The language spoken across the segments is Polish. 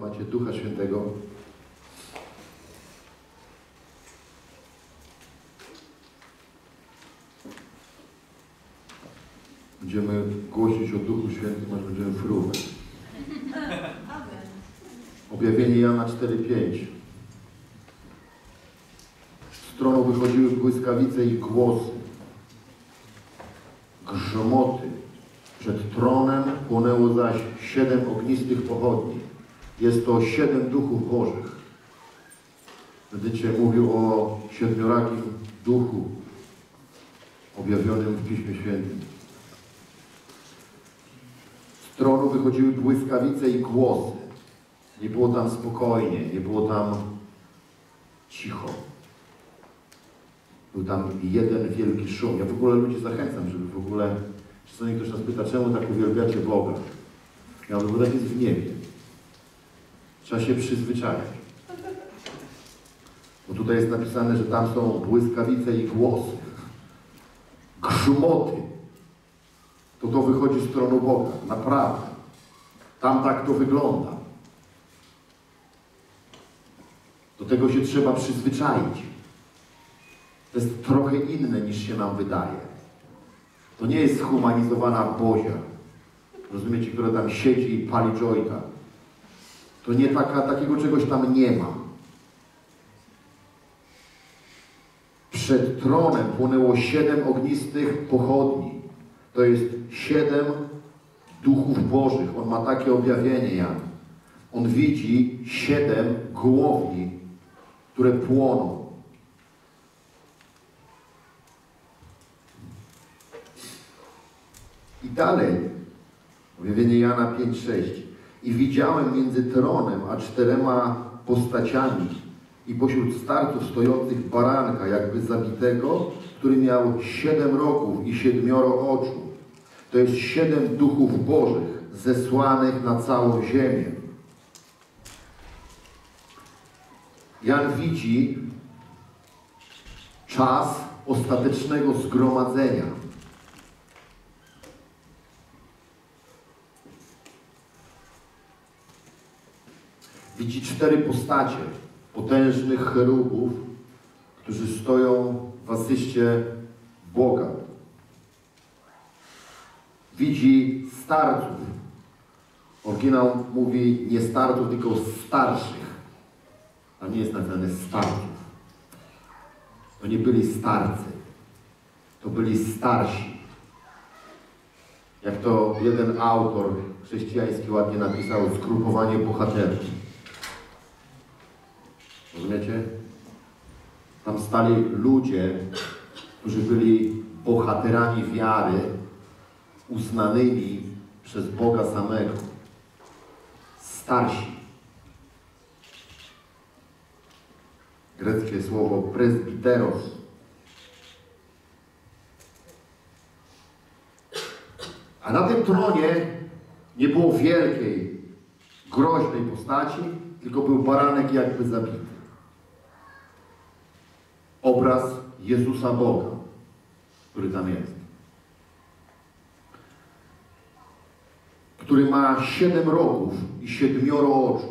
temacie Ducha Świętego. Będziemy głosić o Duchu Świętym, aż będziemy fruwać. Objawienie Jana 4:5. Z tronu wychodziły błyskawice i głosy, grzmoty. Przed tronem płonęło zaś 7 ognistych pochodni. Jest to 7 duchów bożych. Będę mówił o 7-rakim duchu objawionym w Piśmie Świętym. Z tronu wychodziły błyskawice i głosy. Nie było tam spokojnie, nie było tam cicho. Był tam jeden wielki szum. Ja w ogóle ludzi zachęcam, żeby w ogóle... Czasami ktoś nas pyta, czemu tak uwielbiacie Boga? Ja mówię, bo tak jest w niebie. Trzeba się przyzwyczaić. Bo tutaj jest napisane, że tam są błyskawice i głosy. Grzmoty. To wychodzi z tronu Boga. Naprawdę. Tam tak to wygląda. Do tego się trzeba przyzwyczaić. To jest trochę inne niż się nam wydaje. To nie jest zhumanizowana Bozia, rozumiecie, która tam siedzi i pali jointa. To nie takiego czegoś tam nie ma. Przed tronem płonęło 7 ognistych pochodni. To jest 7 duchów bożych. On ma takie objawienie, Jan. On widzi 7 głowni, które płoną. I dalej, objawienie Jana 5:6. I widziałem między tronem a 4 postaciami i pośród starców stojących baranka, jakby zabitego, który miał 7 rogów i 7 oczu. To jest 7 duchów bożych zesłanych na całą ziemię. Jan widzi czas ostatecznego zgromadzenia. Widzi 4 postacie potężnych cherubów, którzy stoją w asyście Boga. Widzi starców. Oryginał mówi nie starców, tylko starszych. A nie jest napisane starców. To nie byli starcy. To byli starsi. Jak to jeden autor chrześcijański ładnie napisał, zgrupowanie bohaterów. Rozumiecie? Tam stali ludzie, którzy byli bohaterami wiary, uznanymi przez Boga samego. Starsi. Greckie słowo presbiteros. A na tym tronie nie było wielkiej, groźnej postaci, tylko był baranek jakby zabity. Obraz Jezusa Boga, który tam jest. Który ma 7 rogów i 7 oczu.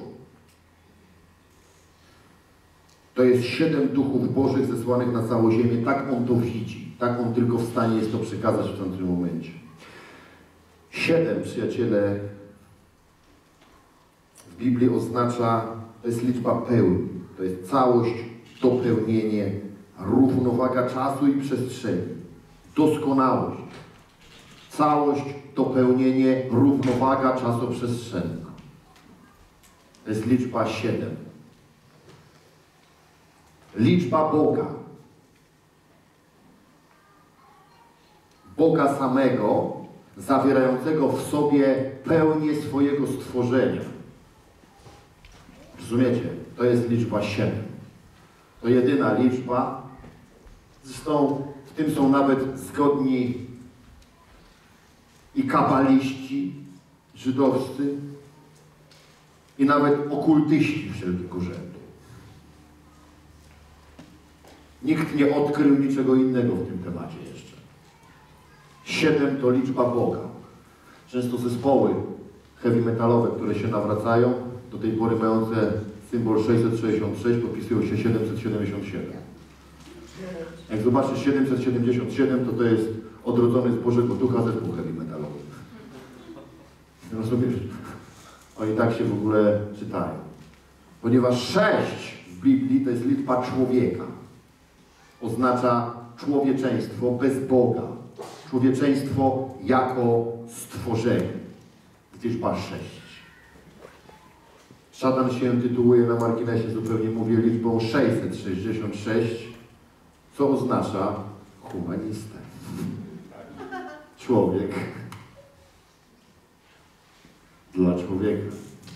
To jest 7 duchów bożych zesłanych na całą ziemię. Tak on to widzi. Tak on tylko w stanie jest to przekazać w tamtym momencie. 7, przyjaciele, w Biblii oznacza, to jest liczba pełni. To jest całość, dopełnienie, równowaga czasu i przestrzeni. Doskonałość. Całość, dopełnienie, równowaga czasoprzestrzenna. To jest liczba 7. Liczba Boga. Boga samego, zawierającego w sobie pełnię swojego stworzenia. Rozumiecie? To jest liczba 7. To jedyna liczba. Zresztą w tym są nawet zgodni i kabaliści żydowscy, i nawet okultyści wszelkiego rzędu. Nikt nie odkrył niczego innego w tym temacie jeszcze. 7 to liczba Boga. Często zespoły heavy metalowe, które się nawracają, do tej pory mające symbol 666, podpisują się 777. Jak zobaczysz 777, to jest odrodzony z Bożego Ducha zespół heavy metalowy. Rozumiesz? Oni tak się w ogóle czytają. Ponieważ 6 w Biblii to jest liczba człowieka. Oznacza człowieczeństwo bez Boga. Człowieczeństwo jako stworzenie. Liczba 6. Szatan się tytułuje na marginesie, zupełnie mówię, liczbą 666, co oznacza humanistę. Człowiek dla człowieka.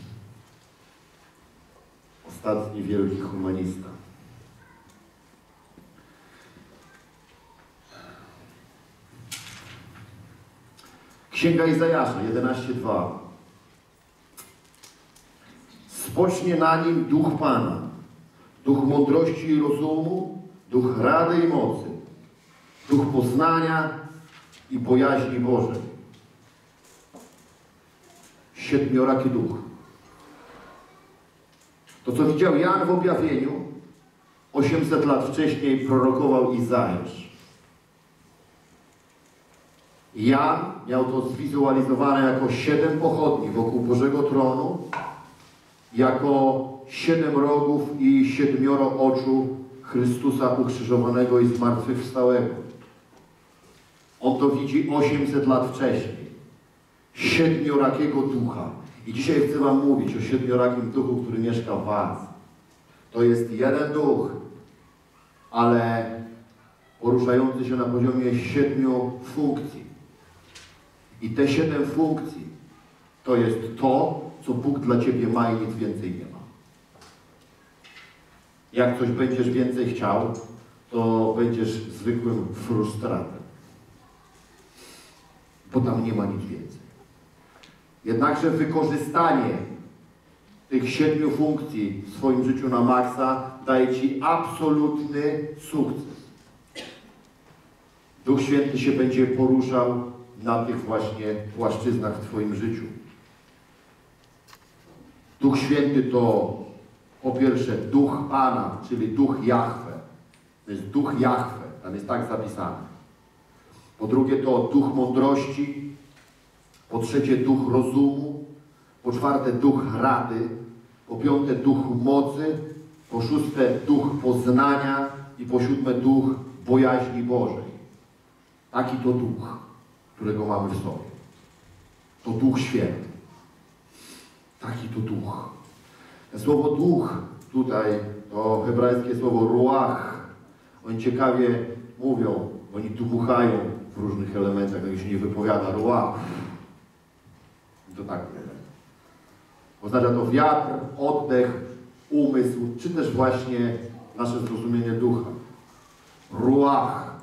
Ostatni wielki humanista. Księga Izajasza 11:2. Spocznie na nim duch Pana, duch mądrości i rozumu, duch rady i mocy, duch poznania i bojaźni Bożej. 7-raki duch. To, co widział Jan w objawieniu, 800 lat wcześniej prorokował Izajasz. Jan miał to zwizualizowane jako 7 pochodni wokół Bożego tronu, jako 7 rogów i 7 oczu Chrystusa ukrzyżowanego i zmartwychwstałego. On to widzi 800 lat wcześniej. 7-rakiego ducha. I dzisiaj chcę wam mówić o 7-rakim duchu, który mieszka w was. To jest jeden duch, ale poruszający się na poziomie 7 funkcji. I te 7 funkcji to jest to, co Bóg dla ciebie ma i nic więcej nie ma. Jak coś będziesz więcej chciał, to będziesz zwykłym frustratem. Bo tam nie ma nic więcej. Jednakże wykorzystanie tych 7 funkcji w swoim życiu na maksa daje ci absolutny sukces. Duch Święty się będzie poruszał na tych właśnie płaszczyznach w twoim życiu. Duch Święty to po pierwsze duch Pana, czyli duch Jahwe. To jest duch Jahwe, tam jest tak zapisane. Po drugie to duch mądrości. Po trzecie duch rozumu. Po czwarte duch rady. Po piąte duch mocy. Po szóste duch poznania. I po siódme duch bojaźni Bożej. Taki to duch, którego mamy w sobie. To Duch Święty. Taki to duch. Słowo duch tutaj to hebrajskie słowo ruach. Oni ciekawie mówią, oni dmuchają w różnych elementach, tak się nie wypowiada ruach. To tak oznacza to wiatr, oddech, umysł, czy też właśnie nasze zrozumienie ducha. Ruach.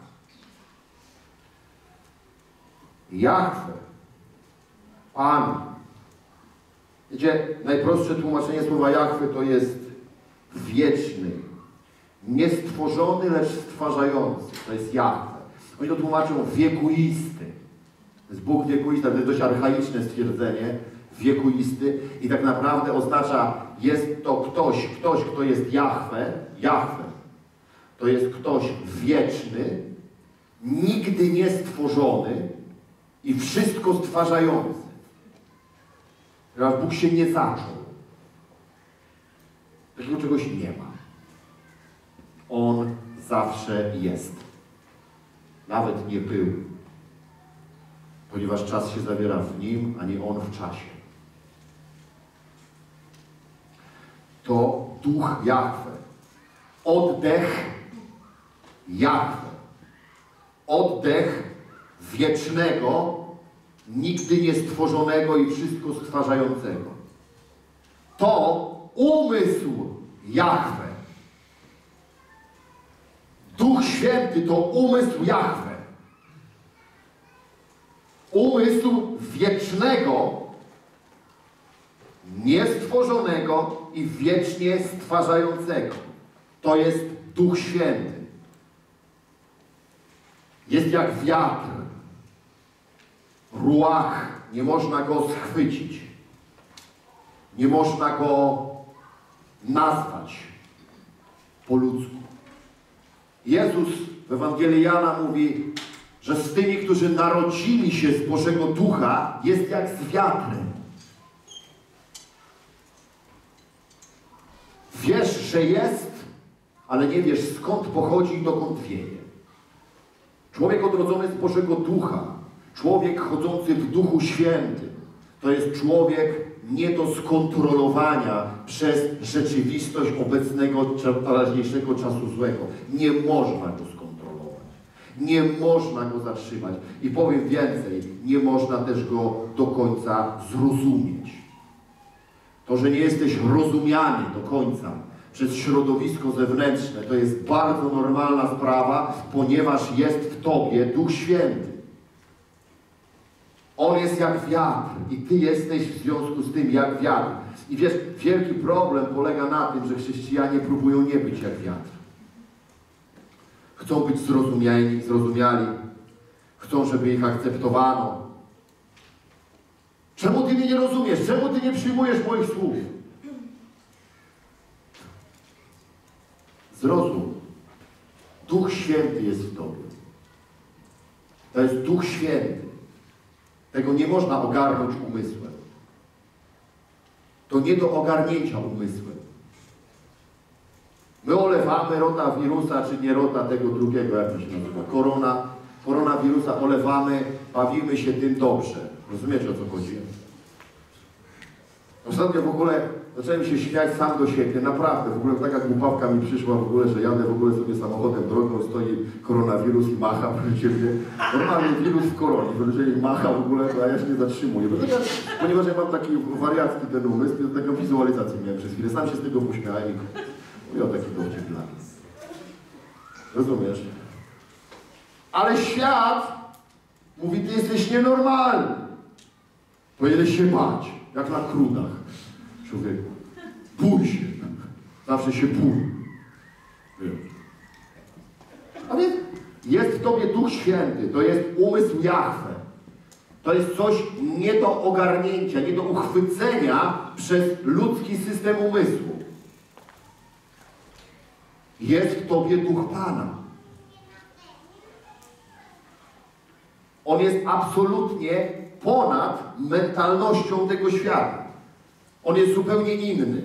Jahwe. Pan. Wiecie, najprostsze tłumaczenie słowa Jahwe to jest wieczny, niestworzony, lecz stwarzający. To jest Jahwe. Oni to tłumaczą wiekuisty. To jest Bóg wiekuista, to jest dość archaiczne stwierdzenie. Wiekuisty. I tak naprawdę oznacza, jest to ktoś, kto jest Jahwe. Jahwe. To jest ktoś wieczny, nigdy niestworzony i wszystko stwarzający. Ponieważ Bóg się nie zaczął. Takiego czegoś nie ma. On zawsze jest. Nawet nie był. Ponieważ czas się zawiera w Nim, a nie On w czasie. To duch Jahwe. Oddech Jahwe. Oddech wiecznego, nigdy niestworzonego i wszystko stwarzającego. To umysł Jahwe. Duch Święty to umysł Jahwe. Umysł wiecznego, niestworzonego i wiecznie stwarzającego. To jest Duch Święty. Jest jak wiatr. Ruach. Nie można go schwycić. Nie można go nazwać po ludzku. Jezus w Ewangelii Jana mówi, że z tymi, którzy narodzili się z Bożego Ducha, jest jak z wiatrem. Wiesz, że jest, ale nie wiesz, skąd pochodzi i dokąd wieje. Człowiek odrodzony z Bożego Ducha, człowiek chodzący w Duchu Świętym, to jest człowiek nie do skontrolowania przez rzeczywistość obecnego, teraźniejszego czasu złego. Nie można go skontrolować. Nie można go zatrzymać. I powiem więcej, nie można też go do końca zrozumieć. To, że nie jesteś rozumiany do końca przez środowisko zewnętrzne, to jest bardzo normalna sprawa, ponieważ jest w tobie Duch Święty. On jest jak wiatr i ty jesteś w związku z tym jak wiatr. I wiesz, wielki problem polega na tym, że chrześcijanie próbują nie być jak wiatr. Chcą być zrozumiali. Chcą, żeby ich akceptowano. Czemu ty mnie nie rozumiesz? Czemu ty nie przyjmujesz moich słów? Zrozum. Duch Święty jest w tobie. To jest Duch Święty. Tego nie można ogarnąć umysłem. To nie do ogarnięcia umysłem. My olewamy rotawirusa, czy nie rota tego drugiego, jak to się nazywa, koronawirusa olewamy, bawimy się tym dobrze. Rozumiecie, o co chodzi? Ostatnio w ogóle zacząłem się śmiać sam do siebie, naprawdę, w ogóle taka głupawka mi przyszła w ogóle, że jadę w ogóle sobie samochodem drogą, stoi koronawirus i macha, proszę mnie. Normalny wirus w koronie, jeżeli macha w ogóle, to ja się nie zatrzymuję. Ponieważ ja mam taki wariacki ten umysł, to taką wizualizację miałem przez chwilę, sam się z tego pośmiałem i mówię, o taki dowcip dla mnie. Rozumiesz? Ale świat mówi, ty jesteś nienormalny. Powinieneś się bać, jak na krudach. Człowieku, bój się. Zawsze się bój. A więc jest w tobie Duch Święty. To jest umysł Jahwe. To jest coś nie do ogarnięcia, nie do uchwycenia przez ludzki system umysłu. Jest w tobie Duch Pana. On jest absolutnie ponad mentalnością tego świata. On jest zupełnie inny.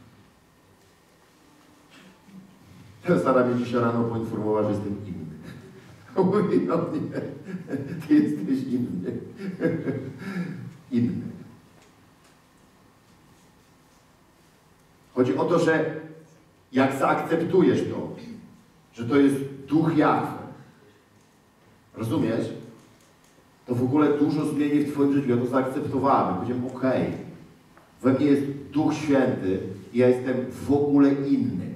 Sara mnie dzisiaj rano poinformowała, że jestem inny. Mówi, no nie, ty jesteś inny. Inny. Chodzi o to, że jak zaakceptujesz to, że to jest Duch Jahwe, rozumiesz? To w ogóle dużo zmieni w twoim życiu. Ja to zaakceptowałem. Powiedziałem, okej, we mnie jest Duch Święty i ja jestem w ogóle inny.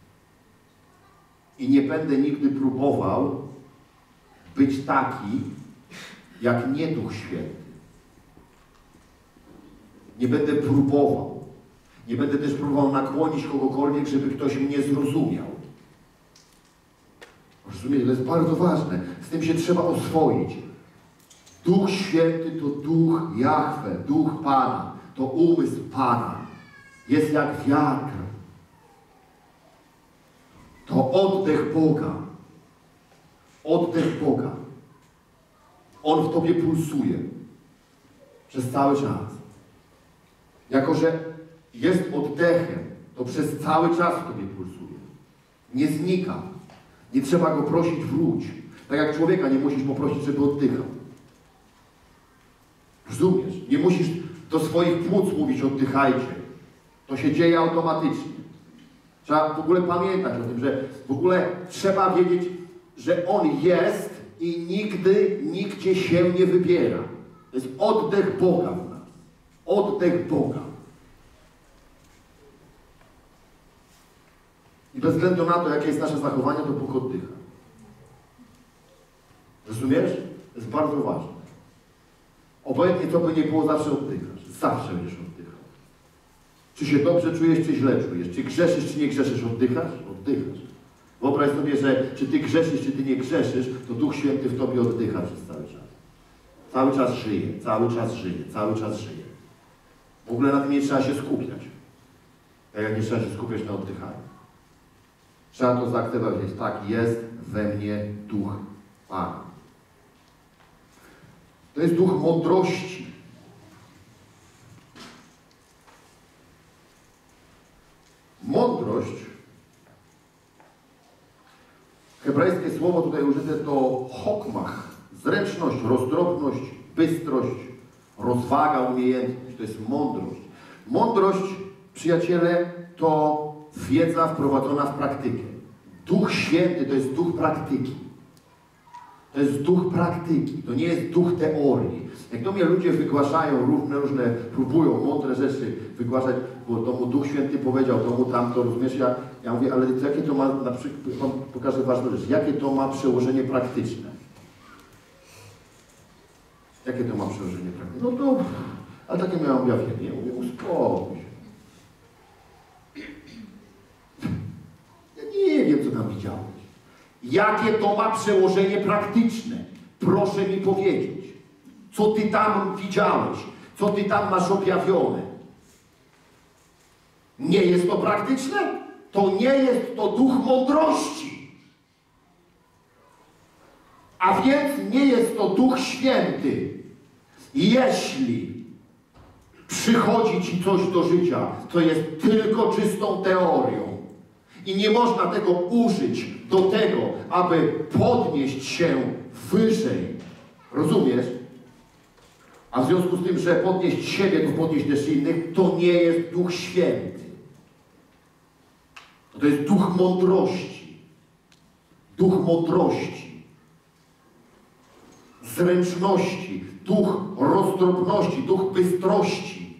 I nie będę nigdy próbował być taki, jak nie Duch Święty. Nie będę próbował. Nie będę też próbował nakłonić kogokolwiek, żeby ktoś mnie zrozumiał. Rozumiecie? To jest bardzo ważne. Z tym się trzeba oswoić. Duch Święty to Duch Jahwe, Duch Pana. To umysł Pana. Jest jak wiatr. To oddech Boga. Oddech Boga. On w tobie pulsuje. Przez cały czas. Jako że jest oddechem, to przez cały czas w tobie pulsuje. Nie znika. Nie trzeba go prosić, wróć. Tak jak człowieka nie musisz poprosić, żeby oddychał. Rozumiesz? Nie musisz do swoich płuc mówić, oddychajcie. To się dzieje automatycznie. Trzeba w ogóle pamiętać o tym, że w ogóle trzeba wiedzieć, że On jest i nigdy, nigdzie się nie wybiera. To jest oddech Boga w nas. Oddech Boga. I bez względu na to, jakie jest nasze zachowanie, to Bóg oddycha. Rozumiesz? To jest bardzo ważne. Obojętnie co by nie było, zawsze oddychasz. Zawsze będziesz oddychał. Czy się dobrze czujesz, czy źle czujesz. Czy grzeszysz, czy nie grzeszysz, oddychasz? Oddychasz. Wyobraź sobie, że czy ty grzeszysz, czy ty nie grzeszysz, to Duch Święty w tobie oddycha przez cały czas. Cały czas żyje, cały czas żyje, cały czas żyje. W ogóle na tym nie trzeba się skupiać. Tak jak nie trzeba się skupiać na oddychaniu. Trzeba to zaakceptować. Tak, jest we mnie duch Pana. To jest duch mądrości. Mądrość, hebrajskie słowo tutaj użyte to chokmach, zręczność, roztropność, bystrość, rozwaga, umiejętność. To jest mądrość. Mądrość, przyjaciele, to wiedza wprowadzona w praktykę. Duch Święty to jest duch praktyki. To jest duch praktyki, to nie jest duch teorii. Jak do mnie ludzie wygłaszają różne, próbują mądre rzeczy wygłaszać, bo to mu Duch Święty powiedział, to mu tamto, rozumiesz, ja mówię, ale jakie to ma, na przykład, pokażę ważną rzecz, jakie to ma przełożenie praktyczne? Jakie to ma przełożenie praktyczne? No to, ale takie miałem objawienie, ja mówię, uspokój się. Ja nie wiem, co tam widziałeś. Jakie to ma przełożenie praktyczne? Proszę mi powiedzieć. Co ty tam widziałeś? Co ty tam masz objawione? Nie jest to praktyczne? To nie jest to duch mądrości. A więc nie jest to Duch Święty. Jeśli przychodzi ci coś do życia, to jest tylko czystą teorią. I nie można tego użyć do tego, aby podnieść się wyżej. Rozumiesz? A w związku z tym, że podnieść siebie, to podnieść też innych, to nie jest Duch Święty. To jest duch mądrości. Duch mądrości. Zręczności. Duch roztropności. Duch bystrości.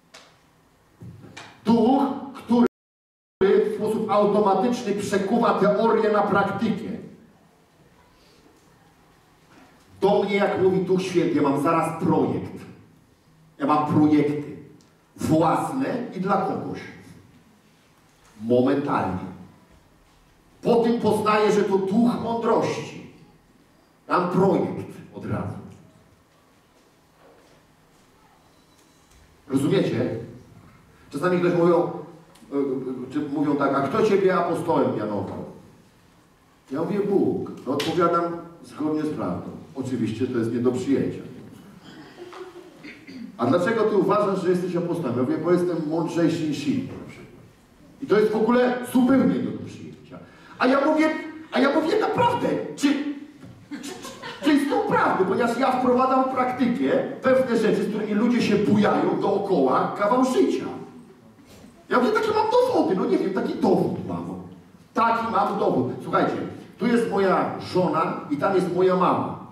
Duch, który w sposób automatyczny przekuwa teorię na praktykę. Do mnie, jak mówi Duch Święty, ja mam zaraz projekt. Ja mam projekty własne i dla kogoś. Momentalnie. Po tym poznaję, że to duch mądrości. Mam projekt od razu. Rozumiecie? Czasami ktoś mówią tak, a kto ciebie apostołem mianował? Ja mówię Bóg. No odpowiadam zgodnie z prawdą. Oczywiście to jest nie do przyjęcia. A dlaczego ty uważasz, że jesteś apostołem? Ja mówię, bo jestem mądrzejszy niż inni na przykład. I to jest w ogóle zupełnie nie do przyjęcia. A ja mówię naprawdę, czy jest to prawda, ponieważ ja wprowadzam w praktykę pewne rzeczy, z którymi ludzie się bujają dookoła kawał życia. Ja mówię, takie mam dowody, no nie wiem, taki dowód mam. Taki mam dowód. Słuchajcie, tu jest moja żona i tam jest moja mama.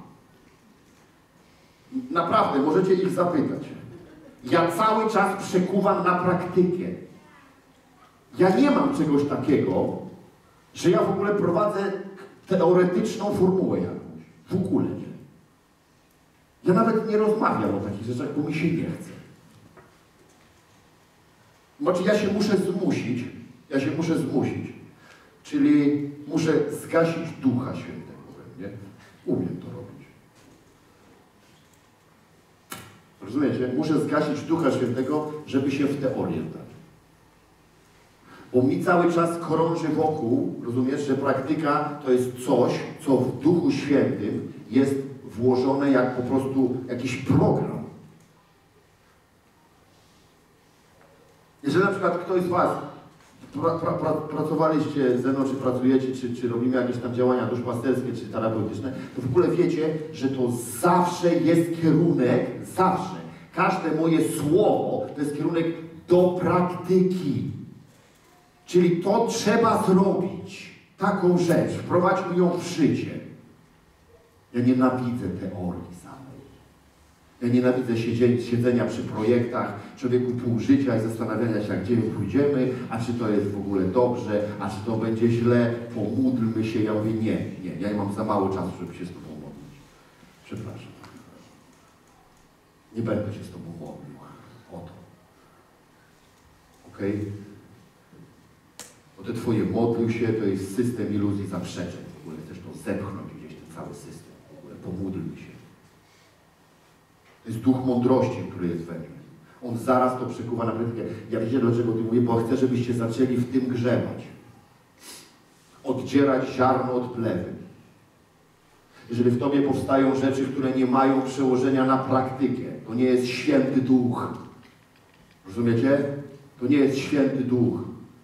Naprawdę, możecie ich zapytać. Ja cały czas przekuwam na praktykę. Ja nie mam czegoś takiego, że ja w ogóle prowadzę teoretyczną formułę jakąś. W ogóle nie. Ja nawet nie rozmawiam o takich rzeczach, bo mi się nie chce. Znaczy ja się muszę zmusić. Czyli muszę zgasić Ducha Świętego we mnie. Umiem to robić. Rozumiecie? Muszę zgasić Ducha Świętego, żeby się w teorię dać. Bo mi cały czas krąży wokół, rozumiesz, że praktyka to jest coś, co w Duchu Świętym jest włożone jak po prostu jakiś program. Jeżeli na przykład ktoś z was pracowaliście ze mną, czy pracujecie, czy robimy jakieś tam działania duszpasterskie, czy terapeutyczne, to w ogóle wiecie, że to zawsze jest kierunek, zawsze. Każde moje słowo to jest kierunek do praktyki. Czyli to trzeba zrobić. Taką rzecz. Wprowadźmy ją w życie. Ja nienawidzę teorii samej. Ja nienawidzę siedzenia przy projektach, człowieku pół życia i zastanawiania się, gdzie my pójdziemy, a czy to jest w ogóle dobrze, a czy to będzie źle, pomódlmy się. Ja mówię, nie, ja mam za mało czasu, żeby się z Tobą modlić. Przepraszam. Nie będę się z Tobą modlił o to. Okej? Okay? Bo te Twoje modlił się, to jest system iluzji zaprzeczeń. W ogóle chcesz to zepchnąć gdzieś, ten cały system. W ogóle pomódlmy się. To jest duch mądrości, który jest we mnie. On zaraz to przekuwa na praktykę. Ja wiecie, dlaczego o tym mówię? Bo chcę, żebyście zaczęli w tym grzebać. Oddzierać ziarno od plewy. Jeżeli w tobie powstają rzeczy, które nie mają przełożenia na praktykę, to nie jest święty duch. Rozumiecie? To nie jest święty duch.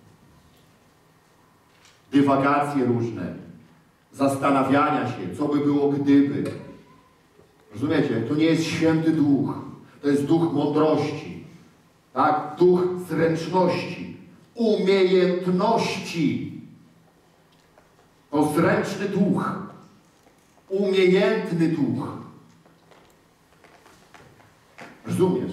Dywagacje różne, zastanawiania się, co by było gdyby. Rozumiecie? To nie jest święty duch. To jest duch mądrości. Tak? Duch zręczności. Umiejętności. To zręczny duch. Umiejętny duch. Rozumiesz?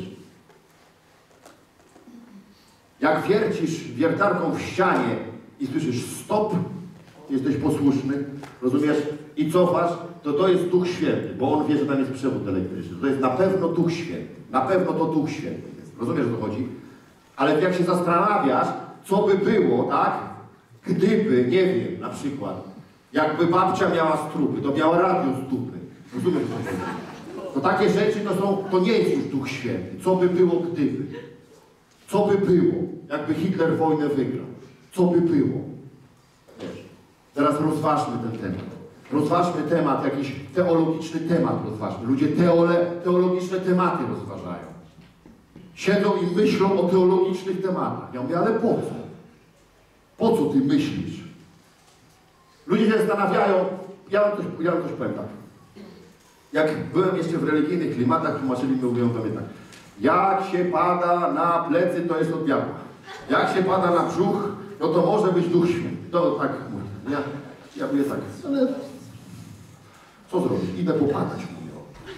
Jak wiercisz wiertarką w ścianie i słyszysz stop, jesteś posłuszny, rozumiesz, i cofasz, to jest Duch Święty, bo on wie, że tam jest przewód elektryczny. To jest na pewno Duch Święty. Na pewno to Duch Święty jest. Rozumiesz, o co chodzi? Ale jak się zastanawiasz, co by było, tak? Gdyby, nie wiem, na przykład, jakby babcia miała strupy, to miała radio z dupy. Rozumiesz, o co chodzi? To takie rzeczy to nie jest już Duch Święty. Co by było, gdyby? Co by było, jakby Hitler wojnę wygrał? Co by było? Wiesz, teraz rozważmy ten temat. Rozważmy temat, jakiś teologiczny temat rozważmy. Ludzie teologiczne tematy rozważają. Siedzą i myślą o teologicznych tematach. Ja mówię, ale po co? Po co ty myślisz? Ludzie się zastanawiają, ja wam coś powiem tak. Jak byłem jeszcze w religijnych klimatach, tłumaczyli mi, mówią do mnie tak. Jak się pada na plecy, to jest od diabła. Jak się pada na brzuch, no to może być Duch Święty. To tak mówię. Ja mówię tak, ale co zrobić? Idę popadać, mówię.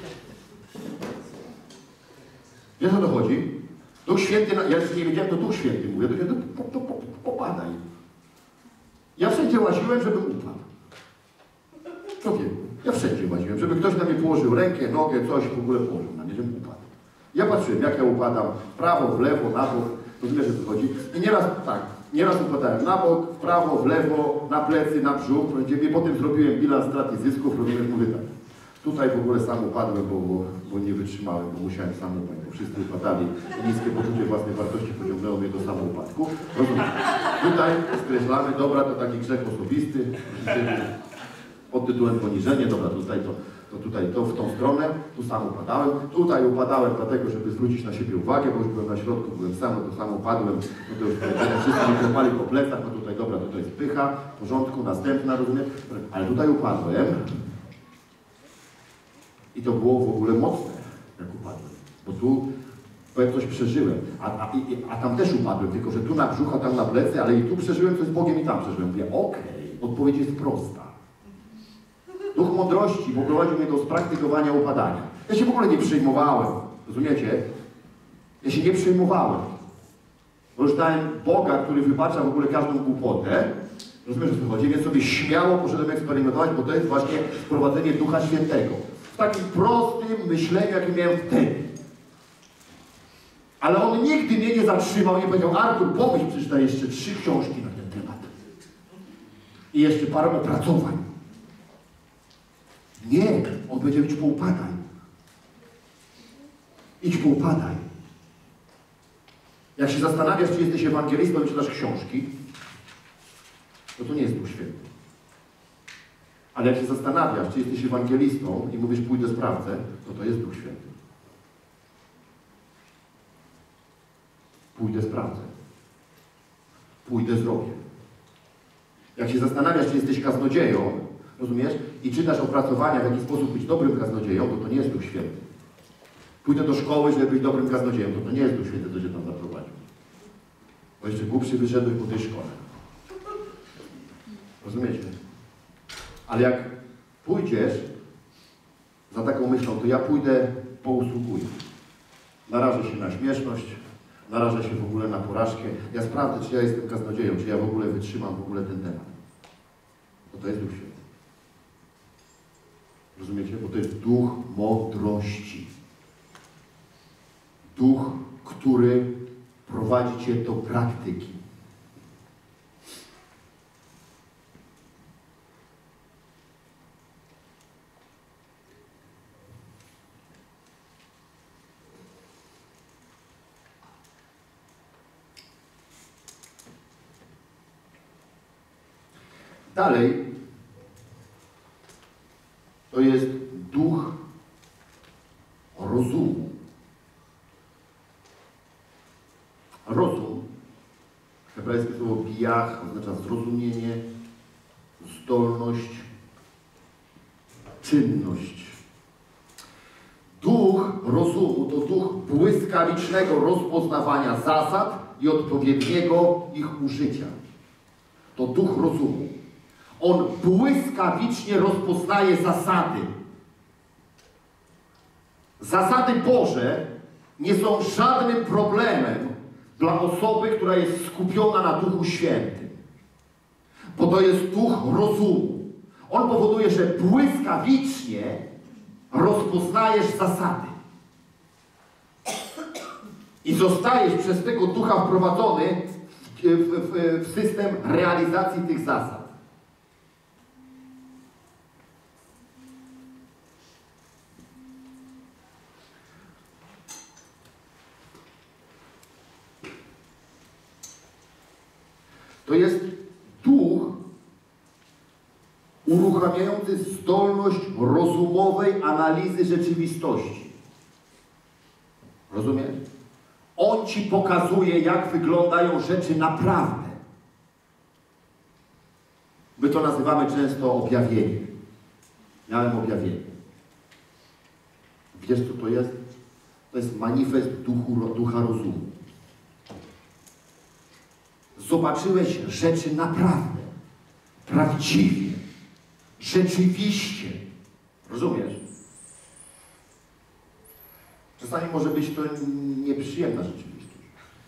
Wiesz, o to chodzi? Duch Święty, ja już nie wiedziałem, to Duch Święty mówię, to popadaj. Ja wszędzie łaziłem, żebym upadł. Człowieku, ja wszędzie łaziłem, żeby ktoś na mnie położył rękę, nogę, coś w ogóle położył na mnie, żebym upadł. Ja patrzyłem, jak ja upadam, w prawo, w lewo, na bok, rozumiesz, o co chodzi? I nieraz upadałem na bok, w prawo, w lewo, na plecy, na brzuch, potem zrobiłem bilans strat i zysków, rozumiesz, mówię tak. Tutaj w ogóle sam upadłem, bo nie wytrzymałem, bo musiałem sam upaść, bo wszyscy upadali. Niskie poczucie własnej wartości pociągnęło mnie do samoupadku. Rozumiesz? Tutaj skreślamy, dobra, to taki grzech osobisty, pod tytułem poniżenie, dobra, tutaj to w tą stronę, tu sam upadałem, tutaj upadałem dlatego, żeby zwrócić na siebie uwagę, bo już byłem na środku, byłem sam, no to sam upadłem, no to już wszyscy mi klepali po plecach, no tutaj dobra, to jest pycha, w porządku, następna, rozumiem, ale tutaj upadłem i to było w ogóle mocne, jak upadłem, bo tu powiem, coś przeżyłem, a tam też upadłem, tylko że tu na brzuch, a tam na plecy, ale i tu przeżyłem coś z Bogiem i tam przeżyłem. Mówię, okej, odpowiedź jest prosta. Duch mądrości poprowadził mnie do spraktykowania upadania. Ja się w ogóle nie przejmowałem, rozumiecie? Ja się nie przejmowałem. Bo już dałem Boga, który wybacza w ogóle każdą głupotę, rozumiesz, o co chodzi? Więc sobie śmiało poszedłem eksperymentować, bo to jest właśnie wprowadzenie Ducha Świętego. W takim prostym myśleniu, jakim miałem wtedy. Ale on nigdy mnie nie zatrzymał i nie powiedział, Artur, pomyśl, przeczytaj jeszcze 3 książki na ten temat. I jeszcze parę opracowań. Nie, on będzie idź poupadaj. Idź poupadaj. Jak się zastanawiasz, czy jesteś ewangelistą i czytasz książki, to nie jest Duch Święty. Ale jak się zastanawiasz, czy jesteś ewangelistą i mówisz, pójdę sprawdzę, to jest Duch Święty. Pójdę sprawdzę. Pójdę zrobię. Jak się zastanawiasz, czy jesteś kaznodzieją, rozumiesz? I czytasz opracowania, w jaki sposób być dobrym kaznodzieją, to nie jest Duch Święty. Pójdę do szkoły, żeby być dobrym kaznodzieją, to nie jest Duch Święty, co cię tam zaprowadził. Bo jeszcze głupszy wyszedłeś po tej szkole. Rozumiecie? Ale jak pójdziesz za taką myślą, to ja pójdę, pousługuję. Narażę się na śmieszność, narażę się w ogóle na porażkę. Ja sprawdzę, czy ja jestem kaznodzieją, czy ja w ogóle wytrzymam w ogóle ten temat. To jest Duch Święty. Rozumiecie? Bo to jest duch mądrości. Duch, który prowadzi cię do praktyki. Dalej, to jest duch rozumu. Rozum, hebrajskie słowo biach, oznacza zrozumienie, zdolność, czynność. Duch rozumu to duch błyskawicznego rozpoznawania zasad i odpowiedniego ich użycia. To duch rozumu. On błyskawicznie rozpoznaje zasady. Zasady Boże nie są żadnym problemem dla osoby, która jest skupiona na Duchu Świętym. Bo to jest duch rozumu. On powoduje, że błyskawicznie rozpoznajesz zasady. I zostajesz przez tego ducha wprowadzony w system realizacji tych zasad. To jest duch uruchamiający zdolność rozumowej analizy rzeczywistości. Rozumiesz? On ci pokazuje, jak wyglądają rzeczy naprawdę. My to nazywamy często objawienie. Miałem objawienie. Wiesz, co to jest? To jest manifest ducha rozumu. Zobaczyłeś rzeczy naprawdę, prawdziwie, rzeczywiście. Rozumiesz? Czasami może być to nieprzyjemna rzeczywistość.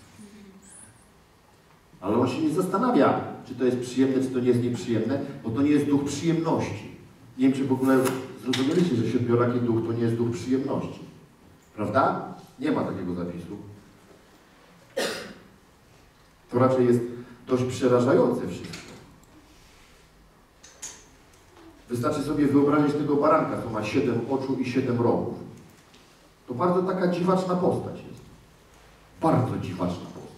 Ale on się nie zastanawia, czy to jest przyjemne, czy to nie jest nieprzyjemne, bo to nie jest duch przyjemności. Nie wiem, czy w ogóle zrozumieliście, że siedmioraki duch to nie jest duch przyjemności. Prawda? Nie ma takiego zapisu. To raczej jest dość przerażające wszystko. Wystarczy sobie wyobrazić tego baranka, co ma 7 oczu i 7 rogów. To bardzo taka dziwaczna postać jest. Bardzo dziwaczna postać.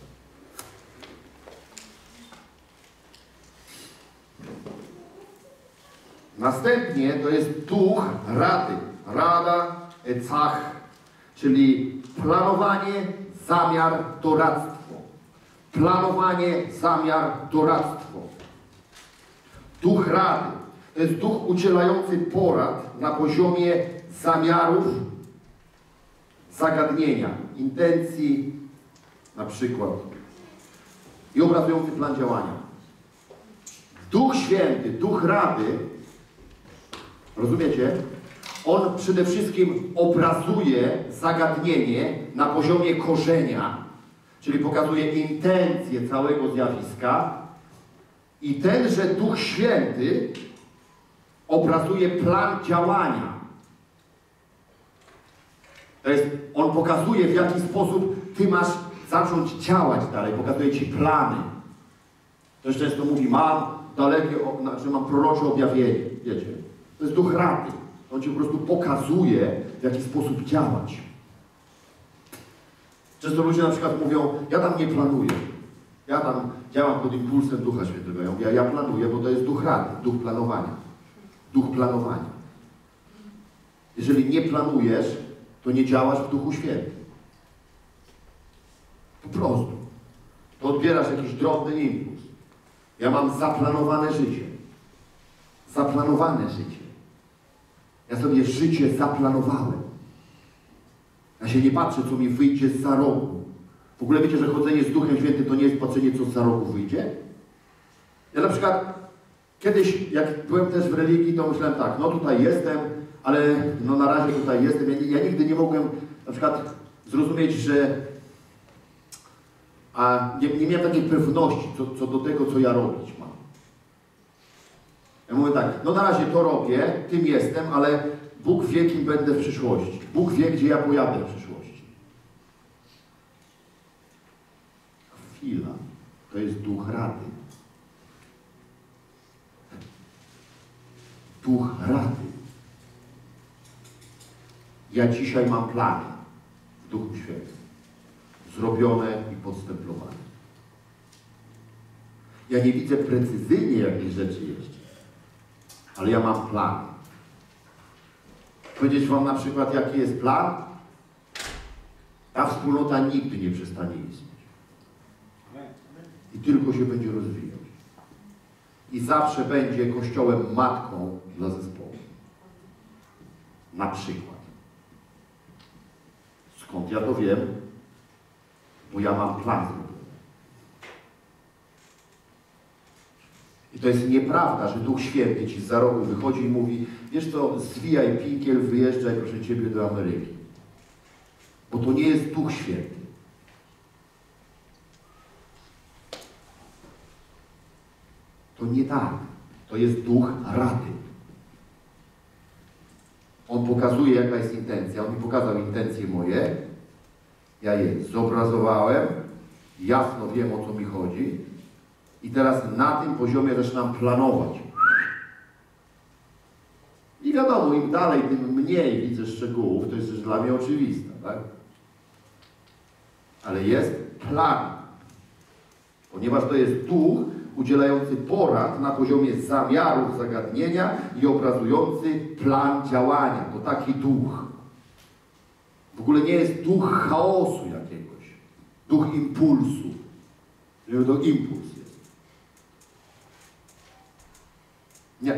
Następnie to jest duch rady. Rada, cach, czyli planowanie, zamiar, doradztwo. Planowanie, zamiar, doradztwo. Duch rady. To jest duch udzielający porad na poziomie zamiarów, zagadnienia, intencji, na przykład, i obrazujący plan działania. Duch Święty, duch rady, rozumiecie? On przede wszystkim obrazuje zagadnienie na poziomie korzenia, czyli pokazuje intencje całego zjawiska, i tenże Duch Święty obrazuje plan działania. To jest, on pokazuje, w jaki sposób ty masz zacząć działać dalej, pokazuje ci plany. Ktoś często mówi, mam mam prorocze objawienie, wiecie. To jest duch rady. On ci po prostu pokazuje, w jaki sposób działać. Często ludzie na przykład mówią, ja tam nie planuję. Ja tam działam pod impulsem Ducha Świętego. Ja mówię, ja planuję, bo to jest duch rady, duch planowania. Duch planowania. Jeżeli nie planujesz, to nie działasz w Duchu Świętym. Po prostu. To odbierasz jakiś drobny impuls. Ja mam zaplanowane życie. Zaplanowane życie. Ja sobie życie zaplanowałem. Ja się nie patrzę, co mi wyjdzie zza rogu. W ogóle wiecie, że chodzenie z Duchem Świętym to nie jest patrzenie, co zza rogu wyjdzie? Ja na przykład kiedyś, jak byłem też w religii, to myślałem tak, no tutaj jestem, ale no na razie tutaj jestem. Ja nigdy nie mogłem na przykład zrozumieć, że nie miałem takiej pewności co do tego, co ja robić mam. Ja mówię tak, no na razie to robię, tym jestem, ale Bóg wie, kim będę w przyszłości. Bóg wie, gdzie ja pojadę w przyszłości. Chwila. To jest duch rady. Duch rady. Ja dzisiaj mam plany w Duchu Świętym. Zrobione i podstemplowane. Ja nie widzę precyzyjnie, jakie rzeczy jeszcze. ale ja mam plan. Powiedzieć wam na przykład, jaki jest plan? Ta wspólnota nigdy nie przestanie istnieć. I tylko się będzie rozwijać. I zawsze będzie kościołem matką dla zespołu. Na przykład. Skąd ja to wiem? Bo ja mam plan zrobiony. I to jest nieprawda, że Duch Święty ci za rogu wychodzi i mówi: wiesz co, zwijaj pinkiel, wyjeżdżaj proszę Ciebie do Ameryki. Bo to nie jest Duch Święty. To nie tak. To jest Duch Rady. On pokazuje, jaka jest intencja. On mi pokazał intencje moje. Ja je zobrazowałem. Jasno wiem, o co mi chodzi. I teraz na tym poziomie zaczynam planować. I wiadomo, im dalej, tym mniej widzę szczegółów. To jest też dla mnie oczywiste, tak? Ale jest plan. Ponieważ to jest Duch udzielający porad na poziomie zamiarów zagadnienia i obrazujący plan działania. To taki duch. W ogóle nie jest duch chaosu jakiegoś. Duch impulsu. Żeby to impuls jest. Nie.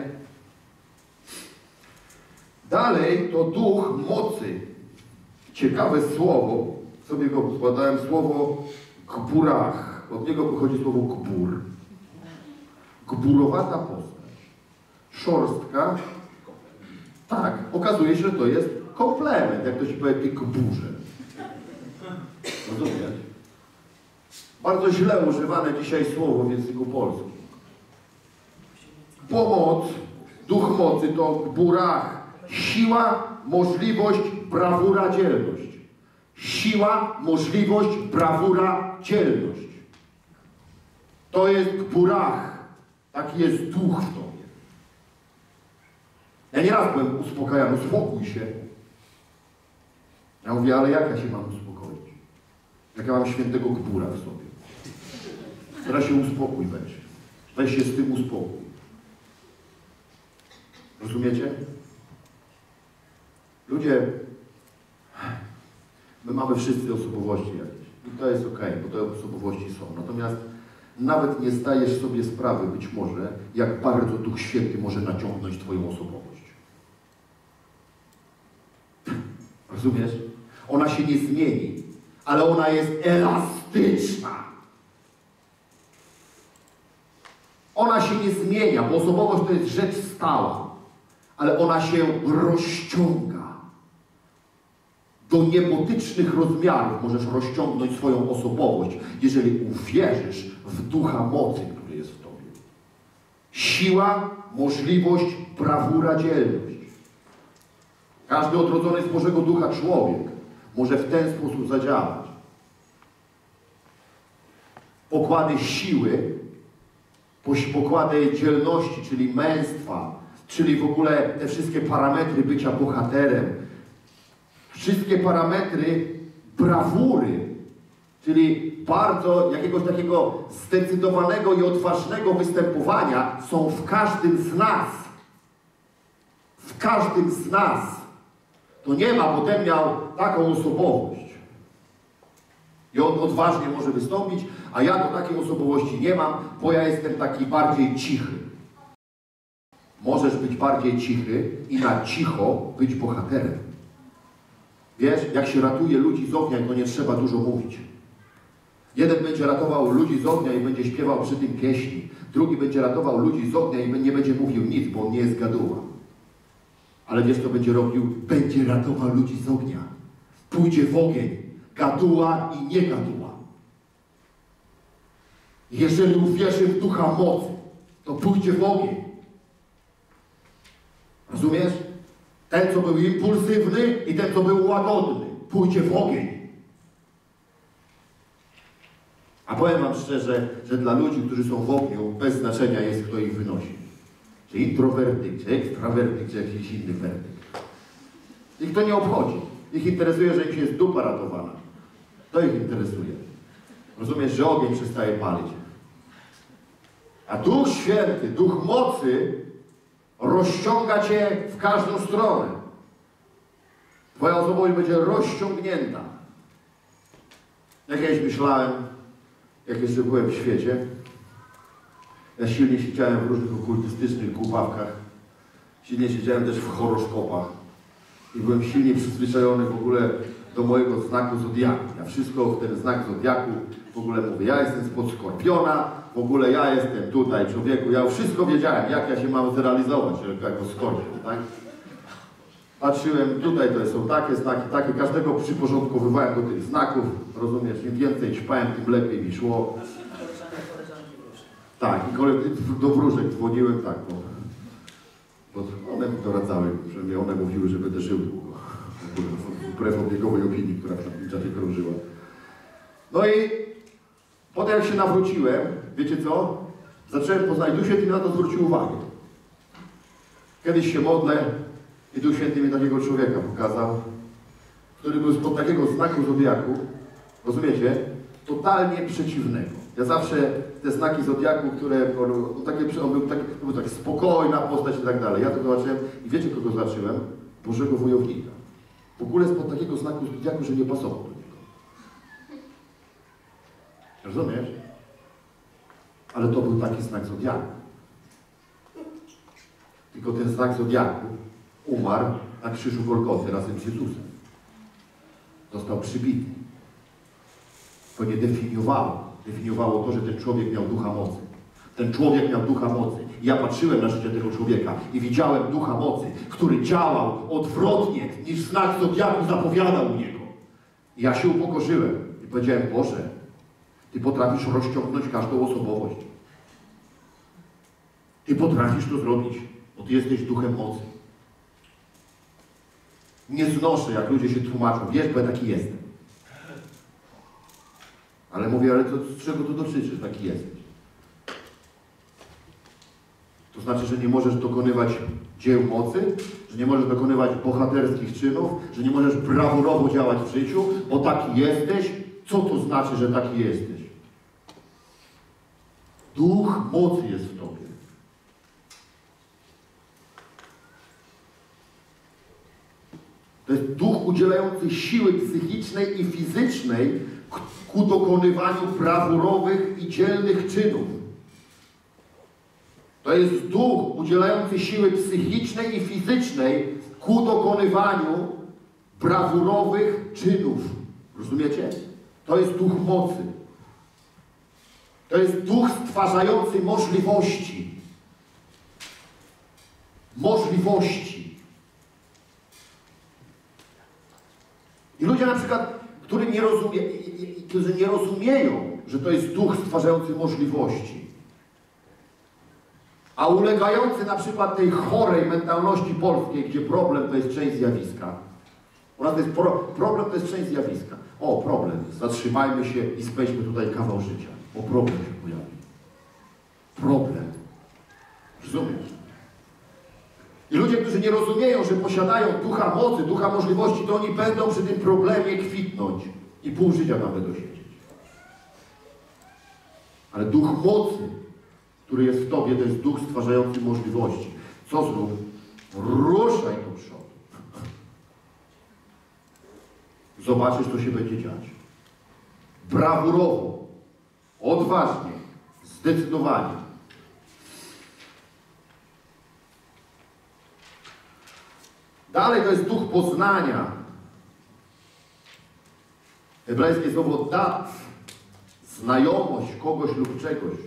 Dalej to duch mocy. Ciekawe słowo. Sobie go podałem słowo gburach. Od niego pochodzi słowo gbur. Gburowata postać. Szorstka. Tak, okazuje się, że to jest komplement. Jak to się powie, ty gburze. Rozumiesz? Bardzo źle używane dzisiaj słowo w języku polskim. Pomoc, duch mocy to gburach. Siła, możliwość, brawura, dzielność. Siła, możliwość, brawura, dzielność. To jest gburach. Taki jest duch w tobie. Ja nieraz byłem uspokajany, uspokój się. Ja mówię, ale jak ja się mam uspokoić? Jak ja mam świętego gbura w sobie? Teraz się uspokój weź. Weź się z tym uspokój. Rozumiecie? Ludzie, my mamy wszyscy osobowości jakieś. I to jest okej, bo te osobowości są. Natomiast nawet nie zdajesz sobie sprawy, być może, jak bardzo Duch Święty może naciągnąć twoją osobowość. Rozumiesz? Ona się nie zmieni, ale ona jest elastyczna. Ona się nie zmienia, bo osobowość to jest rzecz stała, ale ona się rozciąga. Do niebotycznych rozmiarów możesz rozciągnąć swoją osobowość, jeżeli uwierzysz w ducha mocy, który jest w tobie. Siła, możliwość, brawura, dzielność. Każdy odrodzony z Bożego Ducha człowiek może w ten sposób zadziałać. Pokłady siły, pokłady dzielności, czyli męstwa, czyli w ogóle te wszystkie parametry bycia bohaterem, wszystkie parametry brawury, czyli bardzo jakiegoś takiego zdecydowanego i odważnego występowania są w każdym z nas. W każdym z nas. To nie ma, bo ten miał taką osobowość. I on odważnie może wystąpić, a ja to takiej osobowości nie mam, bo ja jestem taki bardziej cichy. Możesz być bardziej cichy i na cicho być bohaterem. Wiesz, jak się ratuje ludzi z ognia, to nie trzeba dużo mówić. Jeden będzie ratował ludzi z ognia i będzie śpiewał przy tym pieśni. Drugi będzie ratował ludzi z ognia i nie będzie mówił nic, bo on nie jest gaduła. Ale wiesz, co będzie robił? Będzie ratował ludzi z ognia. Pójdzie w ogień. Gaduła i nie gaduła. Jeżeli uwierzy w ducha mocy, to pójdzie w ogień. Rozumiesz? Ten, co był impulsywny i ten, co był łagodny, pójdzie w ogień. A powiem wam szczerze, że dla ludzi, którzy są w ogniu, bez znaczenia jest, kto ich wynosi. Czy introwertyk, czy ekstrawertyk, czy jakiś inny wertyk. Ich to nie obchodzi. Ich interesuje, że im się jest dupa ratowana. To ich interesuje. Rozumiesz, że ogień przestaje palić. A Duch Święty, Duch mocy rozciąga cię w każdą stronę. Twoja osobowość będzie rozciągnięta. Jak ja myślałem, jak jeszcze byłem w świecie, ja silnie siedziałem w różnych okultystycznych głupawkach, silnie siedziałem też w horoskopach i byłem silnie przyzwyczajony w ogóle do mojego znaku zodiaku. Ja wszystko w ten znak zodiaku w ogóle mówię, ja jestem spod Skorpiona, w ogóle ja jestem tutaj, człowieku, ja wszystko wiedziałem, jak ja się mam zrealizować jako Skorpion, tak? Patrzyłem, tutaj to są takie znaki, takie, każdego przyporządkowywałem do tych znaków, rozumiesz, im więcej ćpałem, tym lepiej mi szło. Tak, i do wróżek dzwoniłem, tak, bo one mi doradzały, że one mówiły, że będę żył długo, wbrew obiegowej opinii, która w tym czasie krążyła. No i potem jak się nawróciłem, wiecie co? Zacząłem poznać, Duch Święty mi na to zwrócił uwagę. Kiedyś się modlę i Duch Święty mi takiego człowieka pokazał, który był spod takiego znaku zodiaku, rozumiecie? Totalnie przeciwnego. Ja zawsze te znaki zodiaku, które, on był tak spokojna postać i tak dalej. Ja to zobaczyłem i wiecie, kogo zobaczyłem? Bożego Wojownika. W ogóle spod takiego znaku zodiaku, że nie pasował do niego. Rozumiesz? Ale to był taki znak zodiaku. Tylko ten znak zodiaku umarł na krzyżu Golgoty razem z Jezusem. Został przybity. To nie definiowało. Definiowało to, że ten człowiek miał ducha mocy. Ten człowiek miał ducha mocy. I ja patrzyłem na życie tego człowieka i widziałem ducha mocy, który działał odwrotnie niż znak zodiaku zapowiadał u niego. I ja się upokorzyłem i powiedziałem, Boże, Ty potrafisz rozciągnąć każdą osobowość. Ty potrafisz to zrobić, bo Ty jesteś duchem mocy. Nie znoszę, jak ludzie się tłumaczą. Wiesz, bo ja taki jestem. Ale mówię, ale to, z czego to dotyczy, że taki jesteś? To znaczy, że nie możesz dokonywać dzieł mocy, że nie możesz dokonywać bohaterskich czynów, że nie możesz brawurowo działać w życiu, bo taki jesteś. Co to znaczy, że taki jesteś? Duch mocy jest w Tobie. To jest duch udzielający siły psychicznej i fizycznej ku dokonywaniu brawurowych i dzielnych czynów. To jest duch udzielający siły psychicznej i fizycznej ku dokonywaniu brawurowych czynów. Rozumiecie? To jest duch mocy. To jest duch stwarzający możliwości. Możliwości. I ludzie na przykład, którzy nie rozumieją, że to jest duch stwarzający możliwości, a ulegający na przykład tej chorej mentalności polskiej, gdzie problem to jest część zjawiska. U nas to jest problem to jest część zjawiska. O, problem. Zatrzymajmy się i spejdźmy tutaj kawał życia. O, problem się pojawi. Problem. Rozumiesz? I ludzie, którzy nie rozumieją, że posiadają ducha mocy, ducha możliwości, to oni będą przy tym problemie kwitnąć i pół życia tam będą siedzieć. Ale duch mocy, który jest w Tobie, to jest duch stwarzający możliwości. Co zrób? Ruszaj do przodu. Zobaczysz, co się będzie dziać. Brawurowo, odważnie, zdecydowanie. Dalej to jest duch poznania. Hebrajskie słowo dat, znajomość kogoś lub czegoś.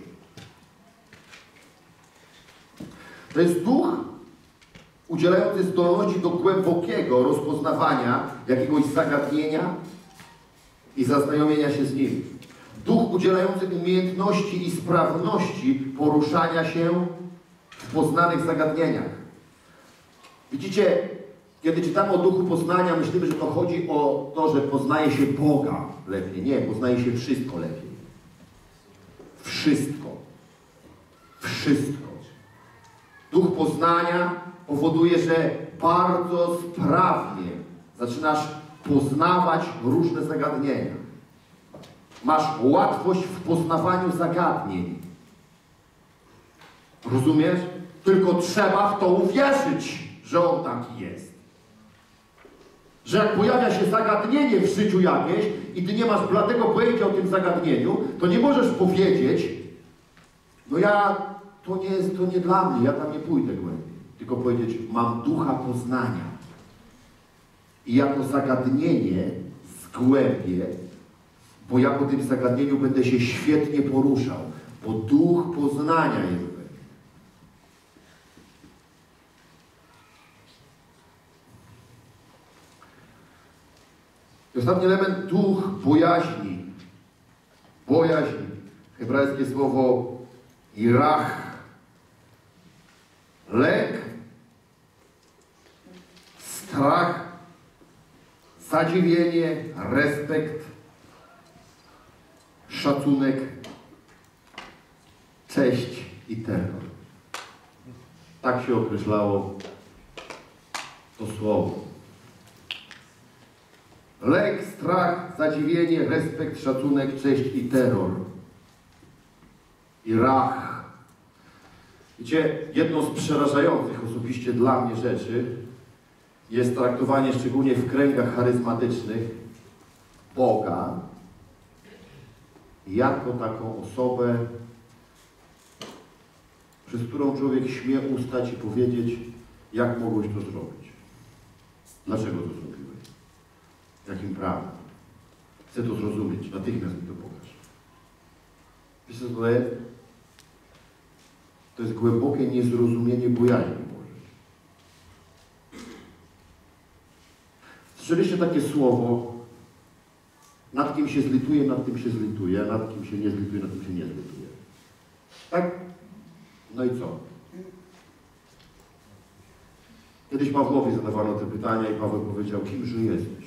To jest duch udzielający zdolności do głębokiego rozpoznawania jakiegoś zagadnienia i zaznajomienia się z nim. Duch udzielający umiejętności i sprawności poruszania się w poznanych zagadnieniach. Widzicie, kiedy czytamy o duchu poznania, myślimy, że to chodzi o to, że poznaje się Boga lepiej. Nie, poznaje się wszystko lepiej. Wszystko. Wszystko. Duch poznania powoduje, że bardzo sprawnie zaczynasz poznawać różne zagadnienia. Masz łatwość w poznawaniu zagadnień. Rozumiesz? tylko trzeba w to uwierzyć, że On taki jest. Że jak pojawia się zagadnienie w życiu jakieś i ty nie masz bladego pojęcia o tym zagadnieniu, to nie możesz powiedzieć, no to nie dla mnie, ja tam nie pójdę głębiej. Tylko powiedzieć, mam ducha poznania. I ja to zagadnienie zgłębię, bo ja po tym zagadnieniu będę się świetnie poruszał, bo duch poznania jest we mnie. Ostatni element, duch bojaźni. Bojaźń. Hebrajskie słowo irach. Lęk, strach, zadziwienie, respekt, szacunek, cześć i terror. Tak się określało to słowo. Lęk, strach, zadziwienie, respekt, szacunek, cześć i terror. I rach. Wiecie, jedną z przerażających osobiście dla mnie rzeczy jest traktowanie, szczególnie w kręgach charyzmatycznych, Boga jako taką osobę, przez którą człowiek śmie ustać i powiedzieć, jak mogłeś to zrobić. Dlaczego to zrobiłeś? Jakim prawem? Chcę to zrozumieć. Natychmiast mi to pokaż. Wiesz, co to jest? To jest głębokie niezrozumienie bojaźni Bożej. Słyszeliście takie słowo, nad kim się zlituje, nad tym się zlituje, a nad kim się nie zlituje, nad tym się nie zlituje. Tak? No i co? Kiedyś Pawłowi zadawano te pytania i Paweł powiedział, kimże jesteś?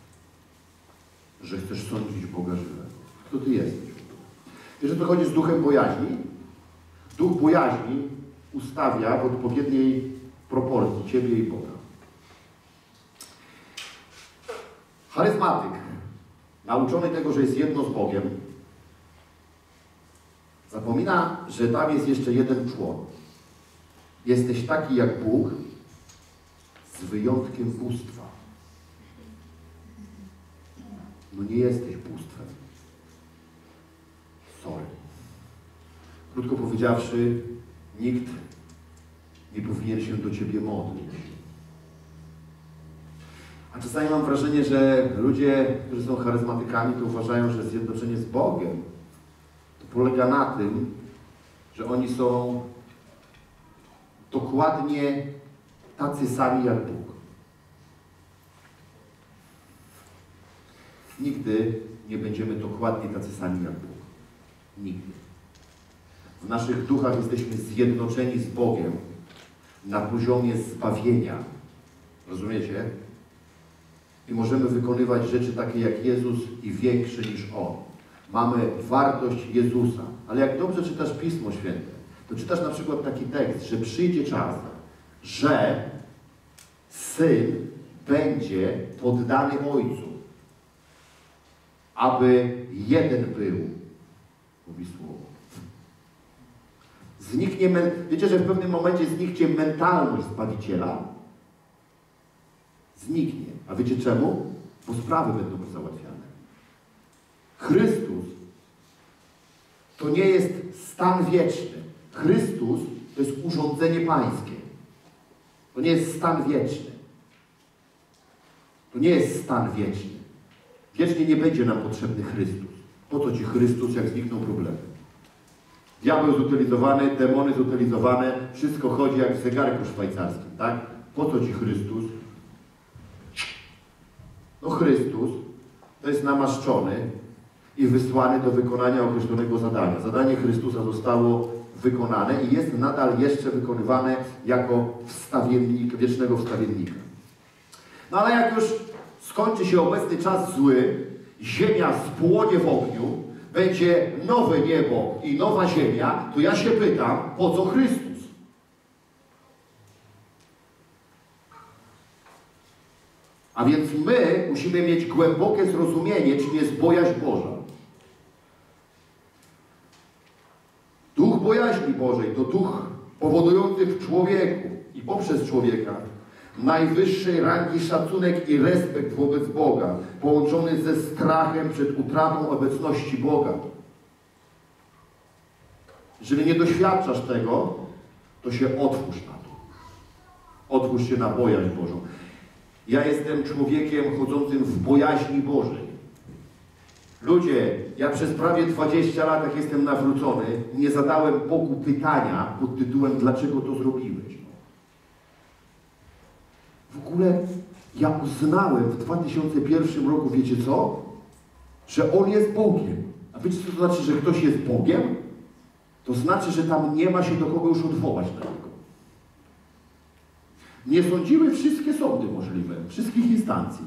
Że chcesz sądzić Boga żywego. Kto ty jesteś? Wiesz, że to chodzi z duchem bojaźni? Duch bojaźni ustawia w odpowiedniej proporcji Ciebie i Boga. Charyzmatyk, nauczony tego, że jest jedno z Bogiem, zapomina, że tam jest jeszcze jeden człon. Jesteś taki jak Bóg, z wyjątkiem bóstwa. No nie jesteś bóstwem. Sorry. Krótko powiedziawszy, nikt nie powinien się do Ciebie modlić. A czasami mam wrażenie, że ludzie, którzy są charyzmatykami, to uważają, że zjednoczenie z Bogiem to polega na tym, że oni są dokładnie tacy sami jak Bóg. Nigdy nie będziemy dokładnie tacy sami jak Bóg. Nigdy. W naszych duchach jesteśmy zjednoczeni z Bogiem na poziomie zbawienia. Rozumiecie? I możemy wykonywać rzeczy takie jak Jezus i większe niż On. Mamy wartość Jezusa. Ale jak dobrze czytasz Pismo Święte, to czytasz na przykład taki tekst, że przyjdzie czas, że Syn będzie poddany Ojcu, aby jeden był, mówi Słowo. Zniknie, wiecie, że w pewnym momencie zniknie mentalność Zbawiciela? Zniknie. A wiecie czemu? Bo sprawy będą pozałatwiane. Chrystus to nie jest stan wieczny. Chrystus to jest urządzenie pańskie. To nie jest stan wieczny. To nie jest stan wieczny. Wiecznie nie będzie nam potrzebny Chrystus. Po co Ci Chrystus, jak znikną problemy? Diabeł zutylizowany, demony zutylizowane, wszystko chodzi jak w zegarku szwajcarskim, tak? Po co Ci Chrystus? No Chrystus to jest namaszczony i wysłany do wykonania określonego zadania. Zadanie Chrystusa zostało wykonane i jest nadal jeszcze wykonywane jako wstawiennik, wiecznego wstawiennika. No ale jak już skończy się obecny czas zły, ziemia spłonie w ogniu, będzie nowe niebo i nowa ziemia, to ja się pytam, po co Chrystus? A więc my musimy mieć głębokie zrozumienie, czym jest bojaźń Boża. Duch bojaźni Bożej to duch powodujący w człowieku i poprzez człowieka najwyższej rangi szacunek i respekt wobec Boga, połączony ze strachem przed utratą obecności Boga. Jeżeli nie doświadczasz tego, to się otwórz na to. Otwórz się na bojaźń Bożą. Ja jestem człowiekiem chodzącym w bojaźni Bożej. Ludzie, ja przez prawie 20 lat, jak jestem nawrócony, nie zadałem Bogu pytania pod tytułem, dlaczego to zrobiłeś. W ogóle ja uznałem w 2001 roku, wiecie co? Że On jest Bogiem. A wiecie, co to znaczy, że ktoś jest Bogiem? To znaczy, że tam nie ma się do kogo już odwołać na Niego. Nie sądziły wszystkie sądy możliwe, wszystkich instancji.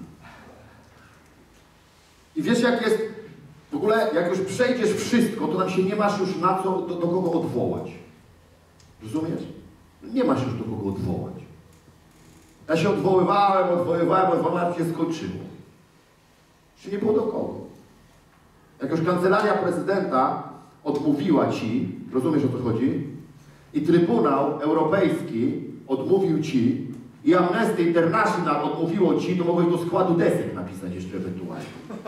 I wiesz, jak jest, w ogóle, jak już przejdziesz wszystko, to nam się nie masz już na co, do kogo odwołać. Rozumiesz? Nie masz już do kogo odwołać. Ja się odwoływałem, aż się skończyło. Już nie było do kogo. Jak już kancelaria prezydenta odmówiła ci, rozumiesz, o co chodzi? I Trybunał Europejski odmówił ci, i Amnesty International odmówiło ci, to mogłeś do składu desek napisać jeszcze ewentualnie.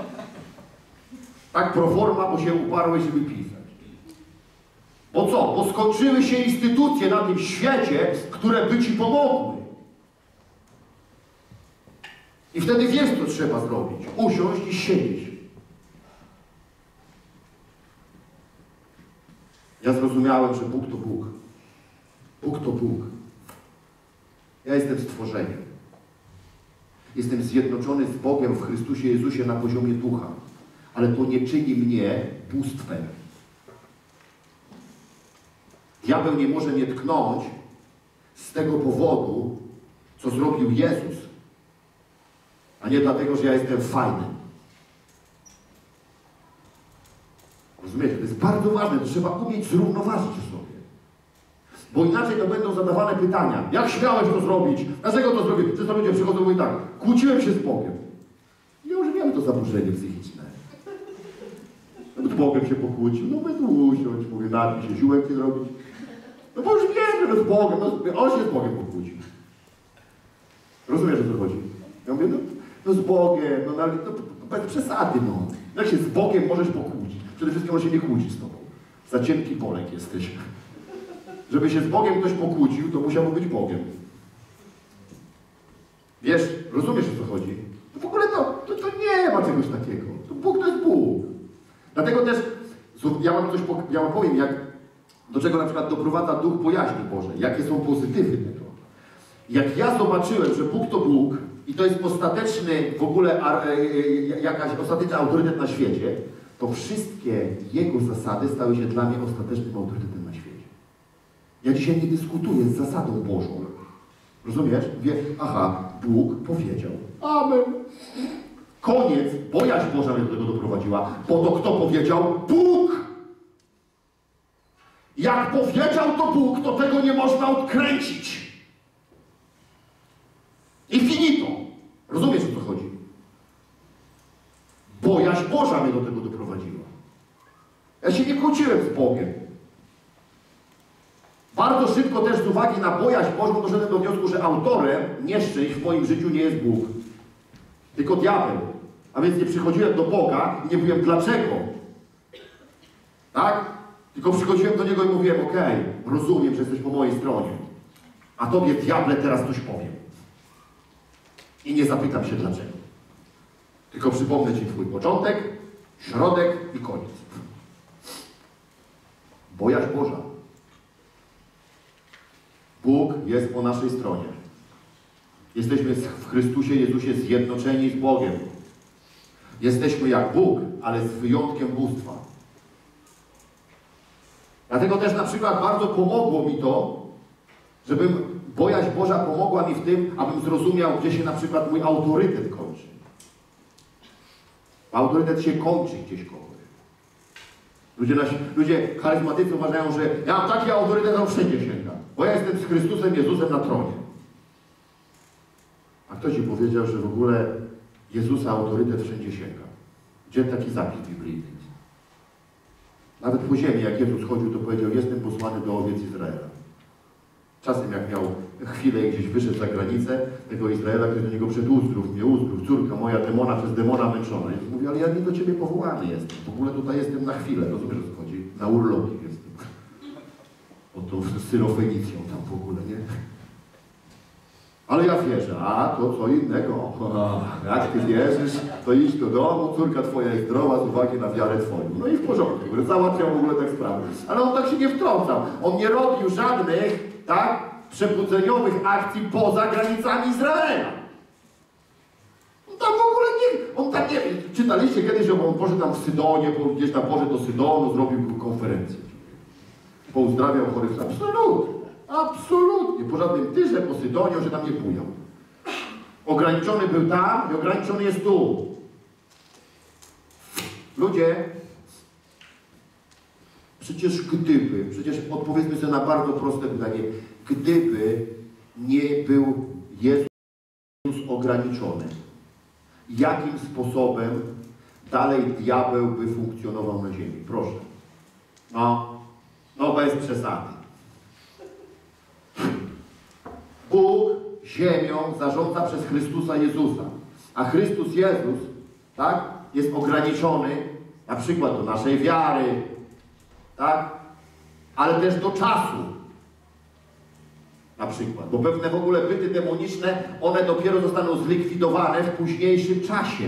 Tak pro forma, bo się uparłeś, żeby pisać. Bo co? Bo skończyły się instytucje na tym świecie, które by ci pomogły. I wtedy wiesz, co trzeba zrobić. Usiąść i siedzieć. Ja zrozumiałem, że Bóg to Bóg. Bóg to Bóg. Ja jestem stworzeniem. Jestem zjednoczony z Bogiem w Chrystusie Jezusie na poziomie ducha. Ale to nie czyni mnie bóstwem. Diabeł nie może mnie tknąć z tego powodu, co zrobił Jezus, a nie dlatego, że ja jestem fajny. Rozumiecie? To jest bardzo ważne. To trzeba umieć zrównoważyć sobie. Bo inaczej to będą zadawane pytania. Jak śmiałeś to zrobić? Dlaczego to zrobić? Często ludzie przychodzą i mówią tak. Kłóciłem się z Bogiem. I ja już wiem, to zaburzenie psychiczne. No z Bogiem się pokłócił. No bez usiąść, mówię, napij się, ziółek nie zrobić. No bo już wiem, że z Bogiem. No, on się z Bogiem pokłócił. Rozumiesz, o co chodzi? Ja mówię, no z Bogiem, no bez przesady, no. Jak się z Bogiem możesz pokłócić? Przede wszystkim on się nie kłóci z tobą. Za cienki Polek jesteś. Żeby się z Bogiem ktoś pokłócił, to musiałby być Bogiem. Wiesz, rozumiesz, o co chodzi? To w ogóle to nie ma czegoś takiego. To Bóg to jest Bóg. Dlatego też, ja wam powiem, do czego na przykład doprowadza duch bojaźni Bożej. Jakie są pozytywy tego. Jak ja zobaczyłem, że Bóg to Bóg i to jest ostateczny w ogóle jakaś ostateczny autorytet na świecie, to wszystkie Jego zasady stały się dla mnie ostatecznym autorytetem na świecie. Ja dzisiaj nie dyskutuję z zasadą Bożą. Rozumiesz? Mówię, aha, Bóg powiedział. Amen. Koniec. Bojaźń Boża mnie do tego doprowadziła. Bo to kto powiedział? Bóg! Jak powiedział to Bóg, to tego nie można odkręcić. I finito. Rozumiesz, o co chodzi? Bojaźń Boża mnie do tego doprowadziła. Ja się nie kłóciłem z Bogiem. Bardzo szybko też z uwagi na bojaźń Bożą doszedłem do wniosku, że autorem nieszczęść w moim życiu nie jest Bóg, tylko diabeł. A więc nie przychodziłem do Boga i nie mówiłem dlaczego. Tak? Tylko przychodziłem do Niego i mówiłem, okej, rozumiem, że jesteś po mojej stronie. A Tobie, diable, teraz coś powiem. I nie zapytam się dlaczego. Tylko przypomnę Ci Twój początek, środek i koniec. Bojaźń Boża. Bóg jest po naszej stronie. Jesteśmy w Chrystusie Jezusie zjednoczeni z Bogiem. Jesteśmy jak Bóg, ale z wyjątkiem bóstwa. Dlatego też na przykład bardzo pomogło mi to, bojaźń Boża pomogła mi w tym, abym zrozumiał, gdzie się na przykład mój autorytet kończy. Autorytet się kończy gdzieś kogoś. Ludzie charyzmatycy uważają, że ja mam taki autorytet, on wszędzie sięga. Bo ja jestem z Chrystusem Jezusem na tronie. A ktoś ci powiedział, że w ogóle Jezusa autorytet wszędzie sięga. Gdzie taki zapis biblijny? Nawet po ziemi, jak Jezus chodził, to powiedział, jestem posłany do owiec Izraela. Czasem jak miał chwilę i gdzieś wyszedł za granicę tego Izraela, ktoś do niego przyszedł, uzdrów, córka moja demona przez demona męczona. I mówi, ale ja nie do ciebie powołany jestem. W ogóle tutaj jestem na chwilę, rozumiesz, o co chodzi? Na urlopie jestem. O tą Syrofenicją tam w ogóle, nie? Ale ja wierzę, a to co innego. Jak ty wierzysz, to idź do domu, córka twoja jest zdrowa z uwagi na wiarę twoją. No i w porządku, załatwiał w ogóle tak sprawę. Ale on tak się nie wtrącał. On nie robił żadnych, tak, przebudzeniowych akcji poza granicami Izraela. On tam w ogóle nie, on tam nie, czytaliście kiedyś, że on poszedł tam w Sydonie, gdzieś tam poszedł do Sydonu, zrobił konferencję. Pouzdrawiał chorych. Absolutnie. Absolutnie. Po żadnym tyrze, po Sydonie, że tam nie bujał. Ograniczony był tam i ograniczony jest tu. Ludzie, przecież odpowiedzmy sobie na bardzo proste pytanie, gdyby nie był Jezus ograniczony, jakim sposobem dalej diabeł by funkcjonował na ziemi? Proszę. No bez przesady. Bóg ziemią zarządza przez Chrystusa Jezusa. A Chrystus Jezus, tak, jest ograniczony na przykład do naszej wiary, tak, ale też do czasu. Na przykład, bo pewne w ogóle byty demoniczne, one dopiero zostaną zlikwidowane w późniejszym czasie.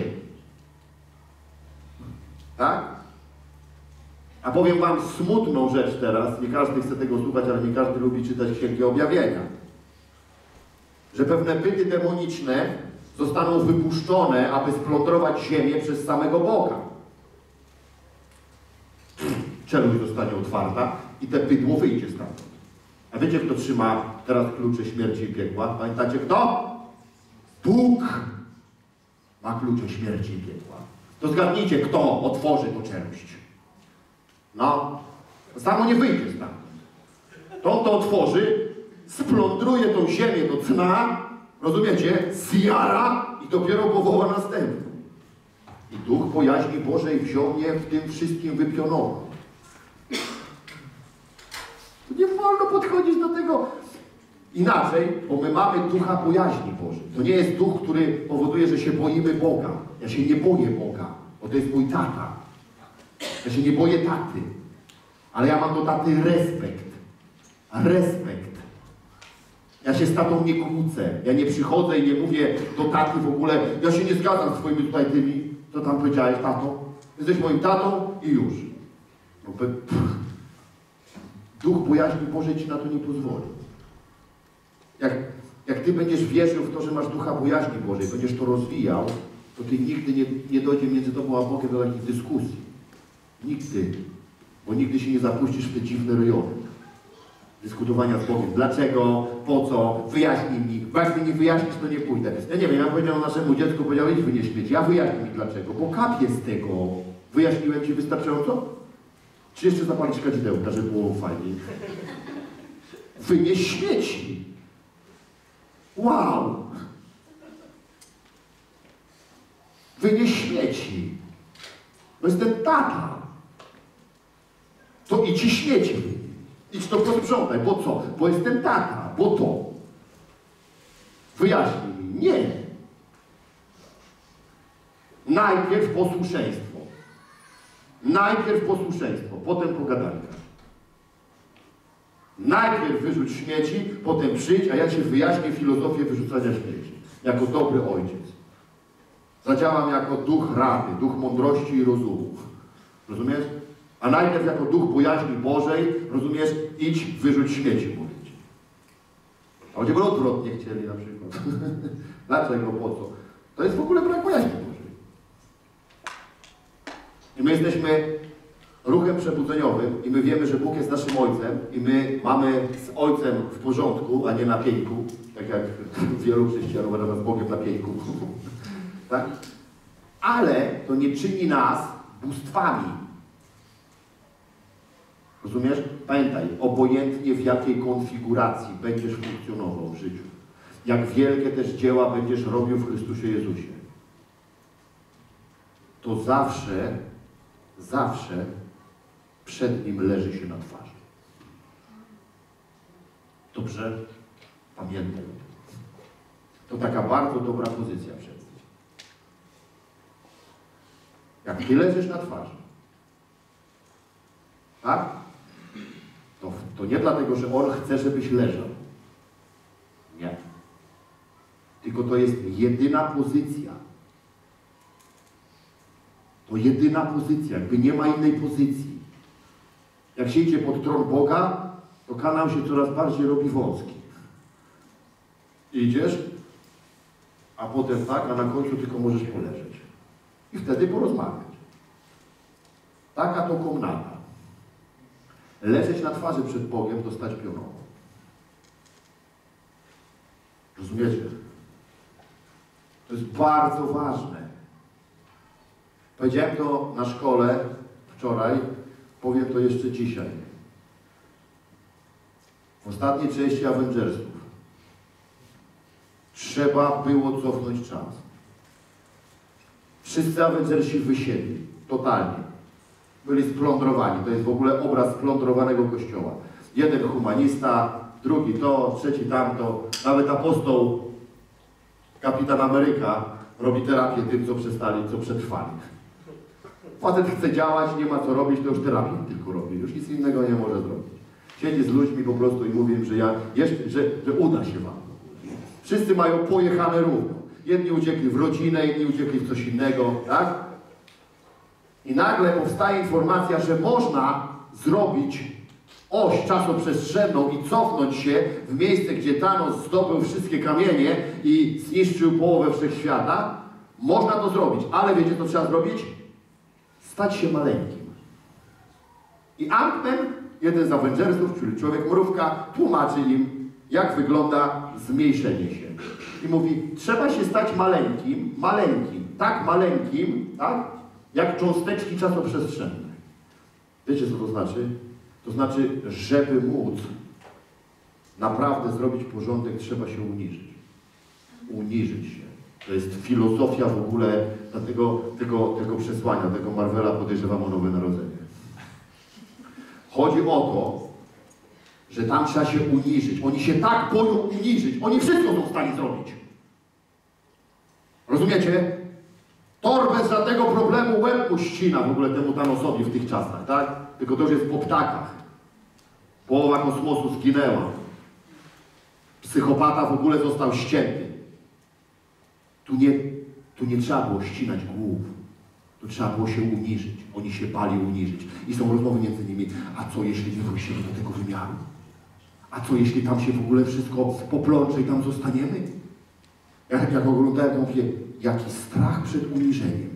Tak? A powiem wam smutną rzecz teraz, nie każdy chce tego słuchać, ale nie każdy lubi czytać Księgę Objawienia. Że pewne byty demoniczne zostaną wypuszczone, aby splądrować ziemię przez samego Boga. Czeluść zostanie otwarta i te bydło wyjdzie stamtąd. A wiecie, kto trzyma teraz klucze śmierci i piekła? Pamiętacie kto? Bóg ma klucze śmierci i piekła. To zgadnijcie, kto otworzy tą czeluść. No, samo nie wyjdzie stamtąd. To on to otworzy, splądruje tą ziemię do cna, rozumiecie? Zjara i dopiero powoła następną. I duch bojaźni Bożej wziął mnie w tym wszystkim wypionował. Nie wolno podchodzić do tego inaczej, bo my mamy ducha bojaźni Bożej. To nie jest duch, który powoduje, że się boimy Boga. Ja się nie boję Boga, bo to jest mój tata. Ja się nie boję taty, ale ja mam do taty respekt. Respekt. Ja się z tatą nie kłócę. Ja nie przychodzę i nie mówię do taty w ogóle, ja się nie zgadzam z twoimi tutaj tymi, co tam powiedziałeś, tato. Jesteś moim tatą i już. No, duch bojaźni Bożej ci na to nie pozwoli. Jak ty będziesz wierzył w to, że masz ducha bojaźni Bożej, będziesz to rozwijał, to ty nigdy nie dojdzie między tobą a Bogiem do takich dyskusji. Nigdy. Bo nigdy się nie zapuścisz w te dziwne rejony. Dyskutowania z Bogiem. Dlaczego? Po co? Wyjaśnij mi. Bo jak mi nie wyjaśnisz, to nie pójdę. Ja nie wiem, ja powiedziałem naszemu dziecku, powiedział, idź wynieś śmieci. Ja wyjaśnij mi dlaczego. Bo kapię z tego. Wyjaśniłem ci wystarczająco? Czy jeszcze zapalić kadzidełka, żeby było fajniej? Wynieś śmieci. Wow! Wynieś śmieci. To jest ten tata. To idź i śmieci. Idź to posprzątaj. Po co? Bo jest ten tata. Bo to. Wyjaśnij mi. Nie. Najpierw posłuszeństwo. Najpierw posłuszeństwo, potem pogadanka. Najpierw wyrzuć śmieci, potem przyjdź, a ja ci wyjaśnię filozofię wyrzucania śmieci. Jako dobry ojciec. Zadziałam jako duch rady, duch mądrości i rozumów. Rozumiesz? A najpierw jako duch bojaźni Bożej, rozumiesz, idź, wyrzuć śmieci, mówić. A będziemy odwrotnie chcieli na przykład. Dlaczego? Po co? To jest w ogóle brak bojaźni Bożej. I my jesteśmy ruchem przebudzeniowym i my wiemy, że Bóg jest naszym Ojcem i my mamy z Ojcem w porządku, a nie na pieńku, tak jak wielu chrześcijan uważa z Bogiem na pieńku. Tak? Ale to nie czyni nas bóstwami. Rozumiesz? Pamiętaj, obojętnie w jakiej konfiguracji będziesz funkcjonował w życiu, jak wielkie też dzieła będziesz robił w Chrystusie Jezusie, to zawsze przed Nim leży się na twarzy. To dobrze? Pamiętaj. To taka bardzo dobra pozycja przed tym. Jak Ty leżysz na twarzy, tak? To nie dlatego, że On chce, żebyś leżał. Nie. Tylko to jest jedyna pozycja. To jedyna pozycja, jakby nie ma innej pozycji. Jak się idzie pod tron Boga, to kanał się coraz bardziej robi wąski. Idziesz, a potem tak, a na końcu tylko możesz poleżeć. I wtedy porozmawiać. Taka to komnata. Leżeć na twarzy przed Bogiem, to stać pionowo. Rozumiecie? To jest bardzo ważne. Powiedziałem to na szkole wczoraj, powiem to jeszcze dzisiaj. W ostatniej części Avengersów trzeba było cofnąć czas. Wszyscy Avengersi wysiedli. Totalnie. Byli splądrowani. To jest w ogóle obraz splądrowanego kościoła. Jeden humanista, drugi to, trzeci tamto. Nawet apostoł, kapitan Ameryka, robi terapię tym, co przetrwali. Facet chce działać, nie ma co robić, to już terapię tylko robi. Już nic innego nie może zrobić. Siedzi z ludźmi po prostu i mówi im, że uda się wam. Wszyscy mają pojechane równo. Jedni uciekli w rodzinę, inni uciekli w coś innego, tak? I nagle powstaje informacja, że można zrobić oś czasoprzestrzenną i cofnąć się w miejsce, gdzie Thanos zdobył wszystkie kamienie i zniszczył połowę wszechświata. Można to zrobić, ale wiecie, co trzeba zrobić? Stać się maleńkim. I Ant-Man, jeden z Avengersów, czyli człowiek-mrówka, tłumaczy im, jak wygląda zmniejszenie się. I mówi, trzeba się stać maleńkim, tak maleńkim, tak? Jak cząsteczki czasoprzestrzenne. Wiecie, co to znaczy? To znaczy, żeby móc naprawdę zrobić porządek, trzeba się uniżyć. Uniżyć się. To jest filozofia w ogóle tego przesłania, tego Marvela, podejrzewam o Nowe Narodzenie. Chodzi o to, że tam trzeba się uniżyć. Oni się tak boją uniżyć. Oni wszystko są w stanie zrobić. Rozumiecie? Thor bez żadnego problemu łeb mu ścina w ogóle temu Thanosowi w tych czasach, tak? Tylko to już jest po ptakach. Połowa kosmosu zginęła. Psychopata w ogóle został ścięty. Tu nie trzeba było ścinać głów. Tu trzeba było się uniżyć. Oni się bali uniżyć. I są rozmowy między nimi. A co jeśli nie wrócimy do tego wymiaru? A co jeśli tam się w ogóle wszystko poplącze i tam zostaniemy? Jak oglądałem, to mówię, jaki strach przed uniżeniem.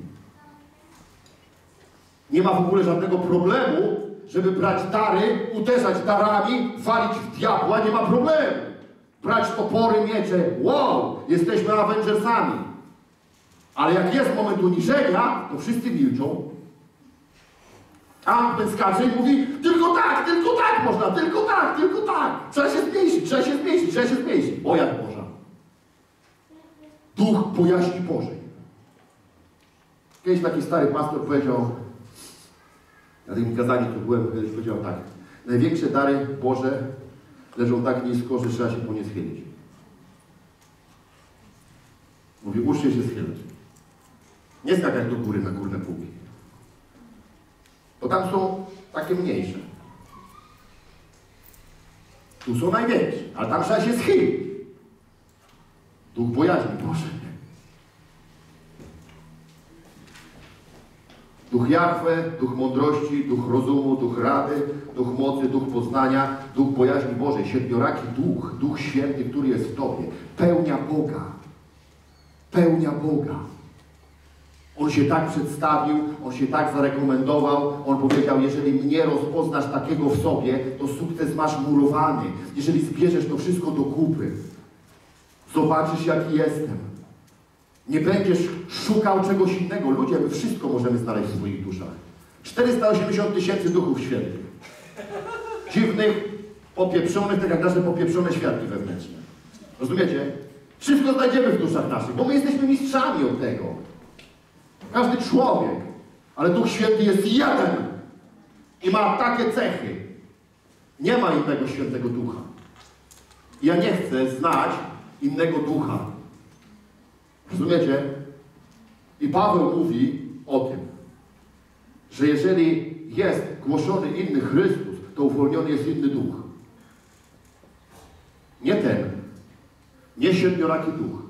Nie ma w ogóle żadnego problemu, żeby brać dary, uderzać darami, walić w diabła, nie ma problemu. Brać topory, miecze, wow, jesteśmy Avengersami. Ale jak jest moment uniżenia, to wszyscy milczą. Ant-Man skacze i mówi, tylko tak można, tylko tak. Trzeba się zmniejszyć. O jak Boża. Duch bojaźni Bożej. Kiedyś taki stary pastor powiedział, na tym kazaniu tu byłem, kiedyś powiedział tak, największe dary Boże leżą tak nisko, że trzeba się po nie schylić. Mówi, uczcie się schylać. Nie skakać do góry na górne półki. Bo tam są takie mniejsze. Tu są największe, ale tam trzeba się schylić. Duch bojaźni Bożej. Duch Jahwe, duch mądrości, duch rozumu, duch rady, duch mocy, duch poznania, duch bojaźni Bożej, siedmioraki duch, Duch Święty, który jest w Tobie. Pełnia Boga. Pełnia Boga. On się tak przedstawił, on się tak zarekomendował, on powiedział, jeżeli mnie rozpoznasz takiego w sobie, to sukces masz murowany. Jeżeli zbierzesz to wszystko do kupy, zobaczysz, jaki jestem. Nie będziesz szukał czegoś innego. Ludzie, my wszystko możemy znaleźć w swoich duszach. 480 000 duchów świętych. Dziwnych, popieprzonych, tak jak nasze popieprzone światki wewnętrzne. Rozumiecie? Wszystko znajdziemy w duszach naszych, bo my jesteśmy mistrzami od tego. Każdy człowiek. Ale Duch Święty jest jeden. I ma takie cechy. Nie ma innego świętego ducha. Ja nie chcę znać innego ducha. Rozumiecie? I Paweł mówi o tym, że jeżeli jest głoszony inny Chrystus, to uwolniony jest inny duch. Nie ten. Nie siedmioraki duch.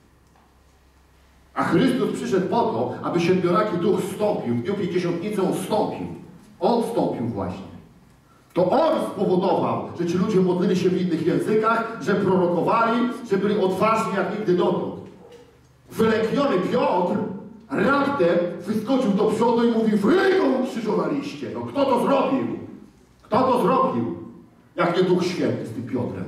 A Chrystus przyszedł po to, aby siedmioraki duch zstąpił. W dniu Pięćdziesiątnicy on zstąpił. On zstąpił właśnie. To On spowodował, że ci ludzie modlili się w innych językach, że prorokowali, że byli odważni jak nigdy dotąd. Wylękniony Piotr raptem wyskoczył do przodu i mówił: wy go ukrzyżowaliście. No kto to zrobił? Kto to zrobił? Jak nie Duch Święty z tym Piotrem.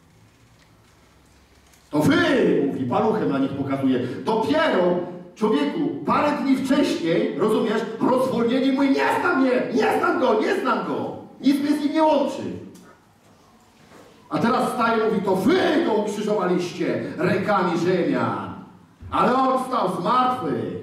To wy, mówi, paluchem na nich pokazuje. Dopiero, człowieku, parę dni wcześniej, rozumiesz, rozwolnieni mój, nie znam mnie, nie znam go, nie znam go. Nic mnie z nim nie łączy. A teraz staje i mówi: to wy go ukrzyżowaliście rękami Rzymian. Ale on wstał z martwych.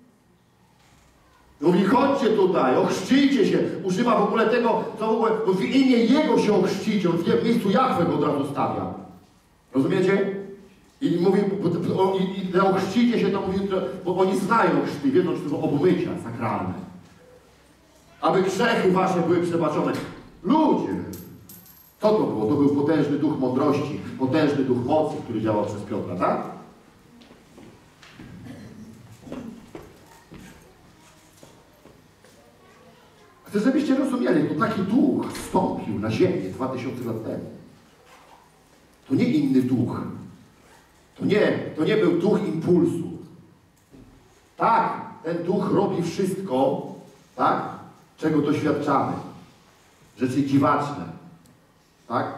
Mówi: chodźcie tutaj, ochrzcijcie się. Używa w ogóle tego, co w ogóle, bo w imię Jego się ochrzcicie. On w miejscu Jahwe go od razu stawia. Rozumiecie? I mówi, i ochrzcicie się, to mówi, bo oni znają chrzty, wiedzą, że to są obmycia sakralne. Aby grzechy wasze były przebaczone. Ludzie! Co to było? To był potężny duch mądrości, potężny duch mocy, który działał przez Piotra, tak? Chcę, żebyście rozumieli, to taki duch wstąpił na ziemię 2000 lat temu. To nie inny duch. To nie był duch impulsu. Tak, ten duch robi wszystko, tak, czego doświadczamy. Rzeczy dziwaczne. Tak?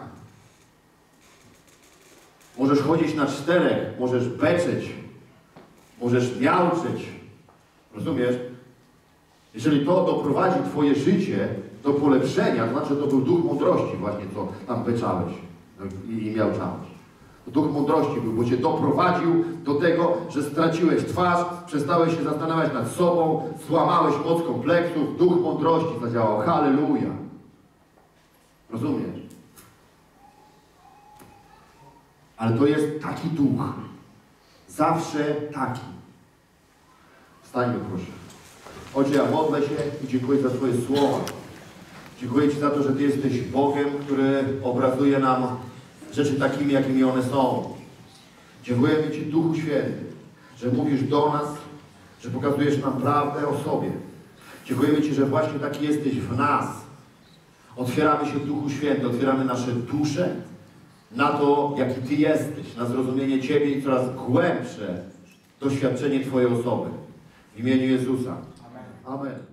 Możesz chodzić na czterech, możesz beczeć, możesz miauczeć. Rozumiesz? Jeżeli to doprowadzi twoje życie do polepszenia, to znaczy to był duch mądrości właśnie, co tam beczałeś i miauczałeś. To duch mądrości był, bo cię doprowadził do tego, że straciłeś twarz, przestałeś się zastanawiać nad sobą, złamałeś moc kompleksów, duch mądrości zadziałał. Halleluja! Rozumiesz? Ale to jest taki duch. Zawsze taki. Wstańmy proszę. Ojcze, ja modlę się i dziękuję za Twoje słowa. Dziękuję Ci za to, że Ty jesteś Bogiem, który obrazuje nam rzeczy takimi, jakimi one są. Dziękujemy Ci, Duchu Święty, że mówisz do nas, że pokazujesz nam prawdę o sobie. Dziękujemy Ci, że właśnie taki jesteś w nas. Otwieramy się, Duchu Święty, otwieramy nasze dusze na to, jaki Ty jesteś, na zrozumienie Ciebie i coraz głębsze doświadczenie Twojej osoby. W imieniu Jezusa. Amen. Amen.